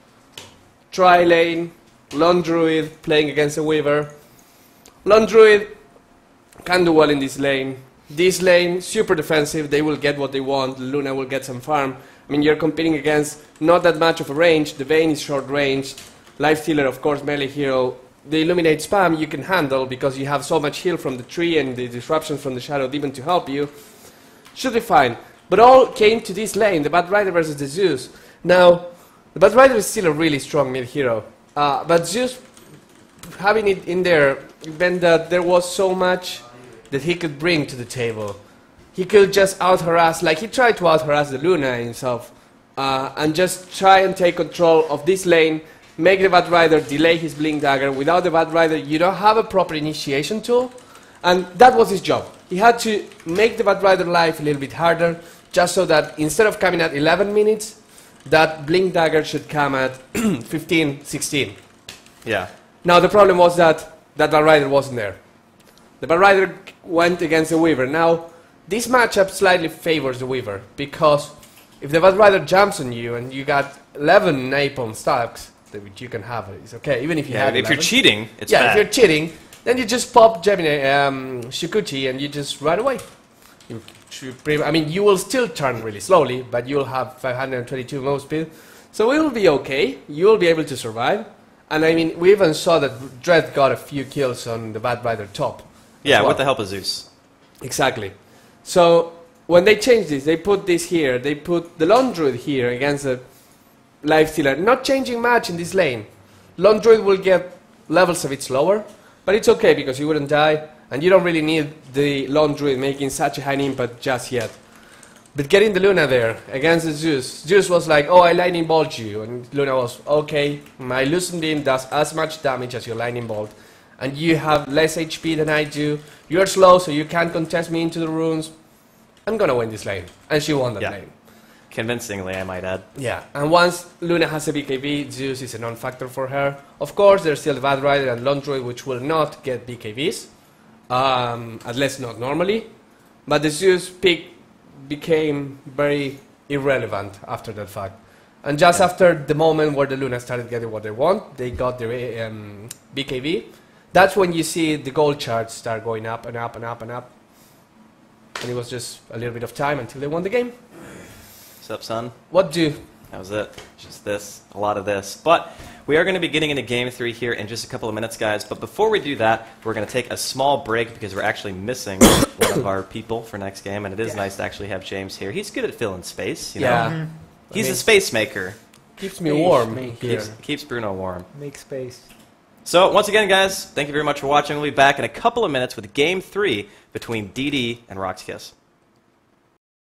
tri-lane, Lone Druid playing against a Weaver. Lone Druid can do well in this lane. This lane, super defensive, they will get what they want, Luna will get some farm. I mean, you're competing against not that much of a range. The Vayne is short range. Lifestealer, of course, melee hero. The Illuminate spam you can handle because you have so much heal from the tree and the disruptions from the Shadow Demon to help you. Should be fine. But all came to this lane, the Batrider versus the Zeus. Now, the Batrider is still a really strong mid hero. Uh, but Zeus, having it in there, meant that there was so much that he could bring to the table. He could just out-harass, like he tried to out-harass the Luna himself, uh, and just try and take control of this lane, make the Batrider delay his Blink Dagger. Without the Batrider, you don't have a proper initiation tool, and that was his job. He had to make the Batrider life a little bit harder, just so that instead of coming at eleven minutes, that Blink Dagger should come at fifteen, sixteen. Yeah. Now the problem was that that Batrider wasn't there. The Batrider went against the Weaver. Now, this matchup slightly favors the Weaver, because if the Batrider jumps on you and you got eleven Napalm stacks, which you can have, it's okay, even if you Yeah, have if eleven. you're cheating, it's yeah, bad. if you're cheating, then you just pop Gemini, um, Shukuchi and you just run away. You should pre- I mean, you will still turn really slowly, but you'll have five hundred twenty-two move speed, so it will be okay. You will be able to survive. And I mean, we even saw that Dread got a few kills on the Batrider top. Yeah, as well. with the help of Zeus. Exactly. So when they changed this, they put this here. They put the Lone Druid here against the Lifestealer. Not changing much in this lane. Lone Druid will get levels a bit slower, but it's okay because you wouldn't die, and you don't really need the Lone Druid making such a high impact just yet. But getting the Luna there against the Zeus, Zeus was like, oh, I lightning bolt you, and Luna was, okay, my Lucent Beam does as much damage as your lightning bolt, and you have less H P than I do. You're slow, so you can't contest me into the runes. I'm gonna win this lane. And she won that Yeah. lane. Convincingly, I might add. Yeah, and once Luna has a B K B, Zeus is a non-factor for her. Of course, there's still the Batrider and Lone Druid, which will not get B K Bs, um, at least not normally. But the Zeus pick became very irrelevant after that fact. And just Yeah. after the moment where the Luna started getting what they want, they got their um, B K B. That's when you see the gold charts start going up and up and up and up. And it was just a little bit of time until they won the game. What's up, son? What do? That was it. Just this. A lot of this. But we are going to be getting into Game three here in just a couple of minutes, guys. But before we do that, we're going to take a small break because we're actually missing one of our people for next game. And it is Yeah. nice to actually have James here. He's good at filling space. You know? Yeah. He's I a mean- space maker. Keeps me Space warm maker. here. Keeps, keeps Bruno warm. Make space. So, once again, guys, thank you very much for watching. We'll be back in a couple of minutes with Game three between D D and Rock's Kiss.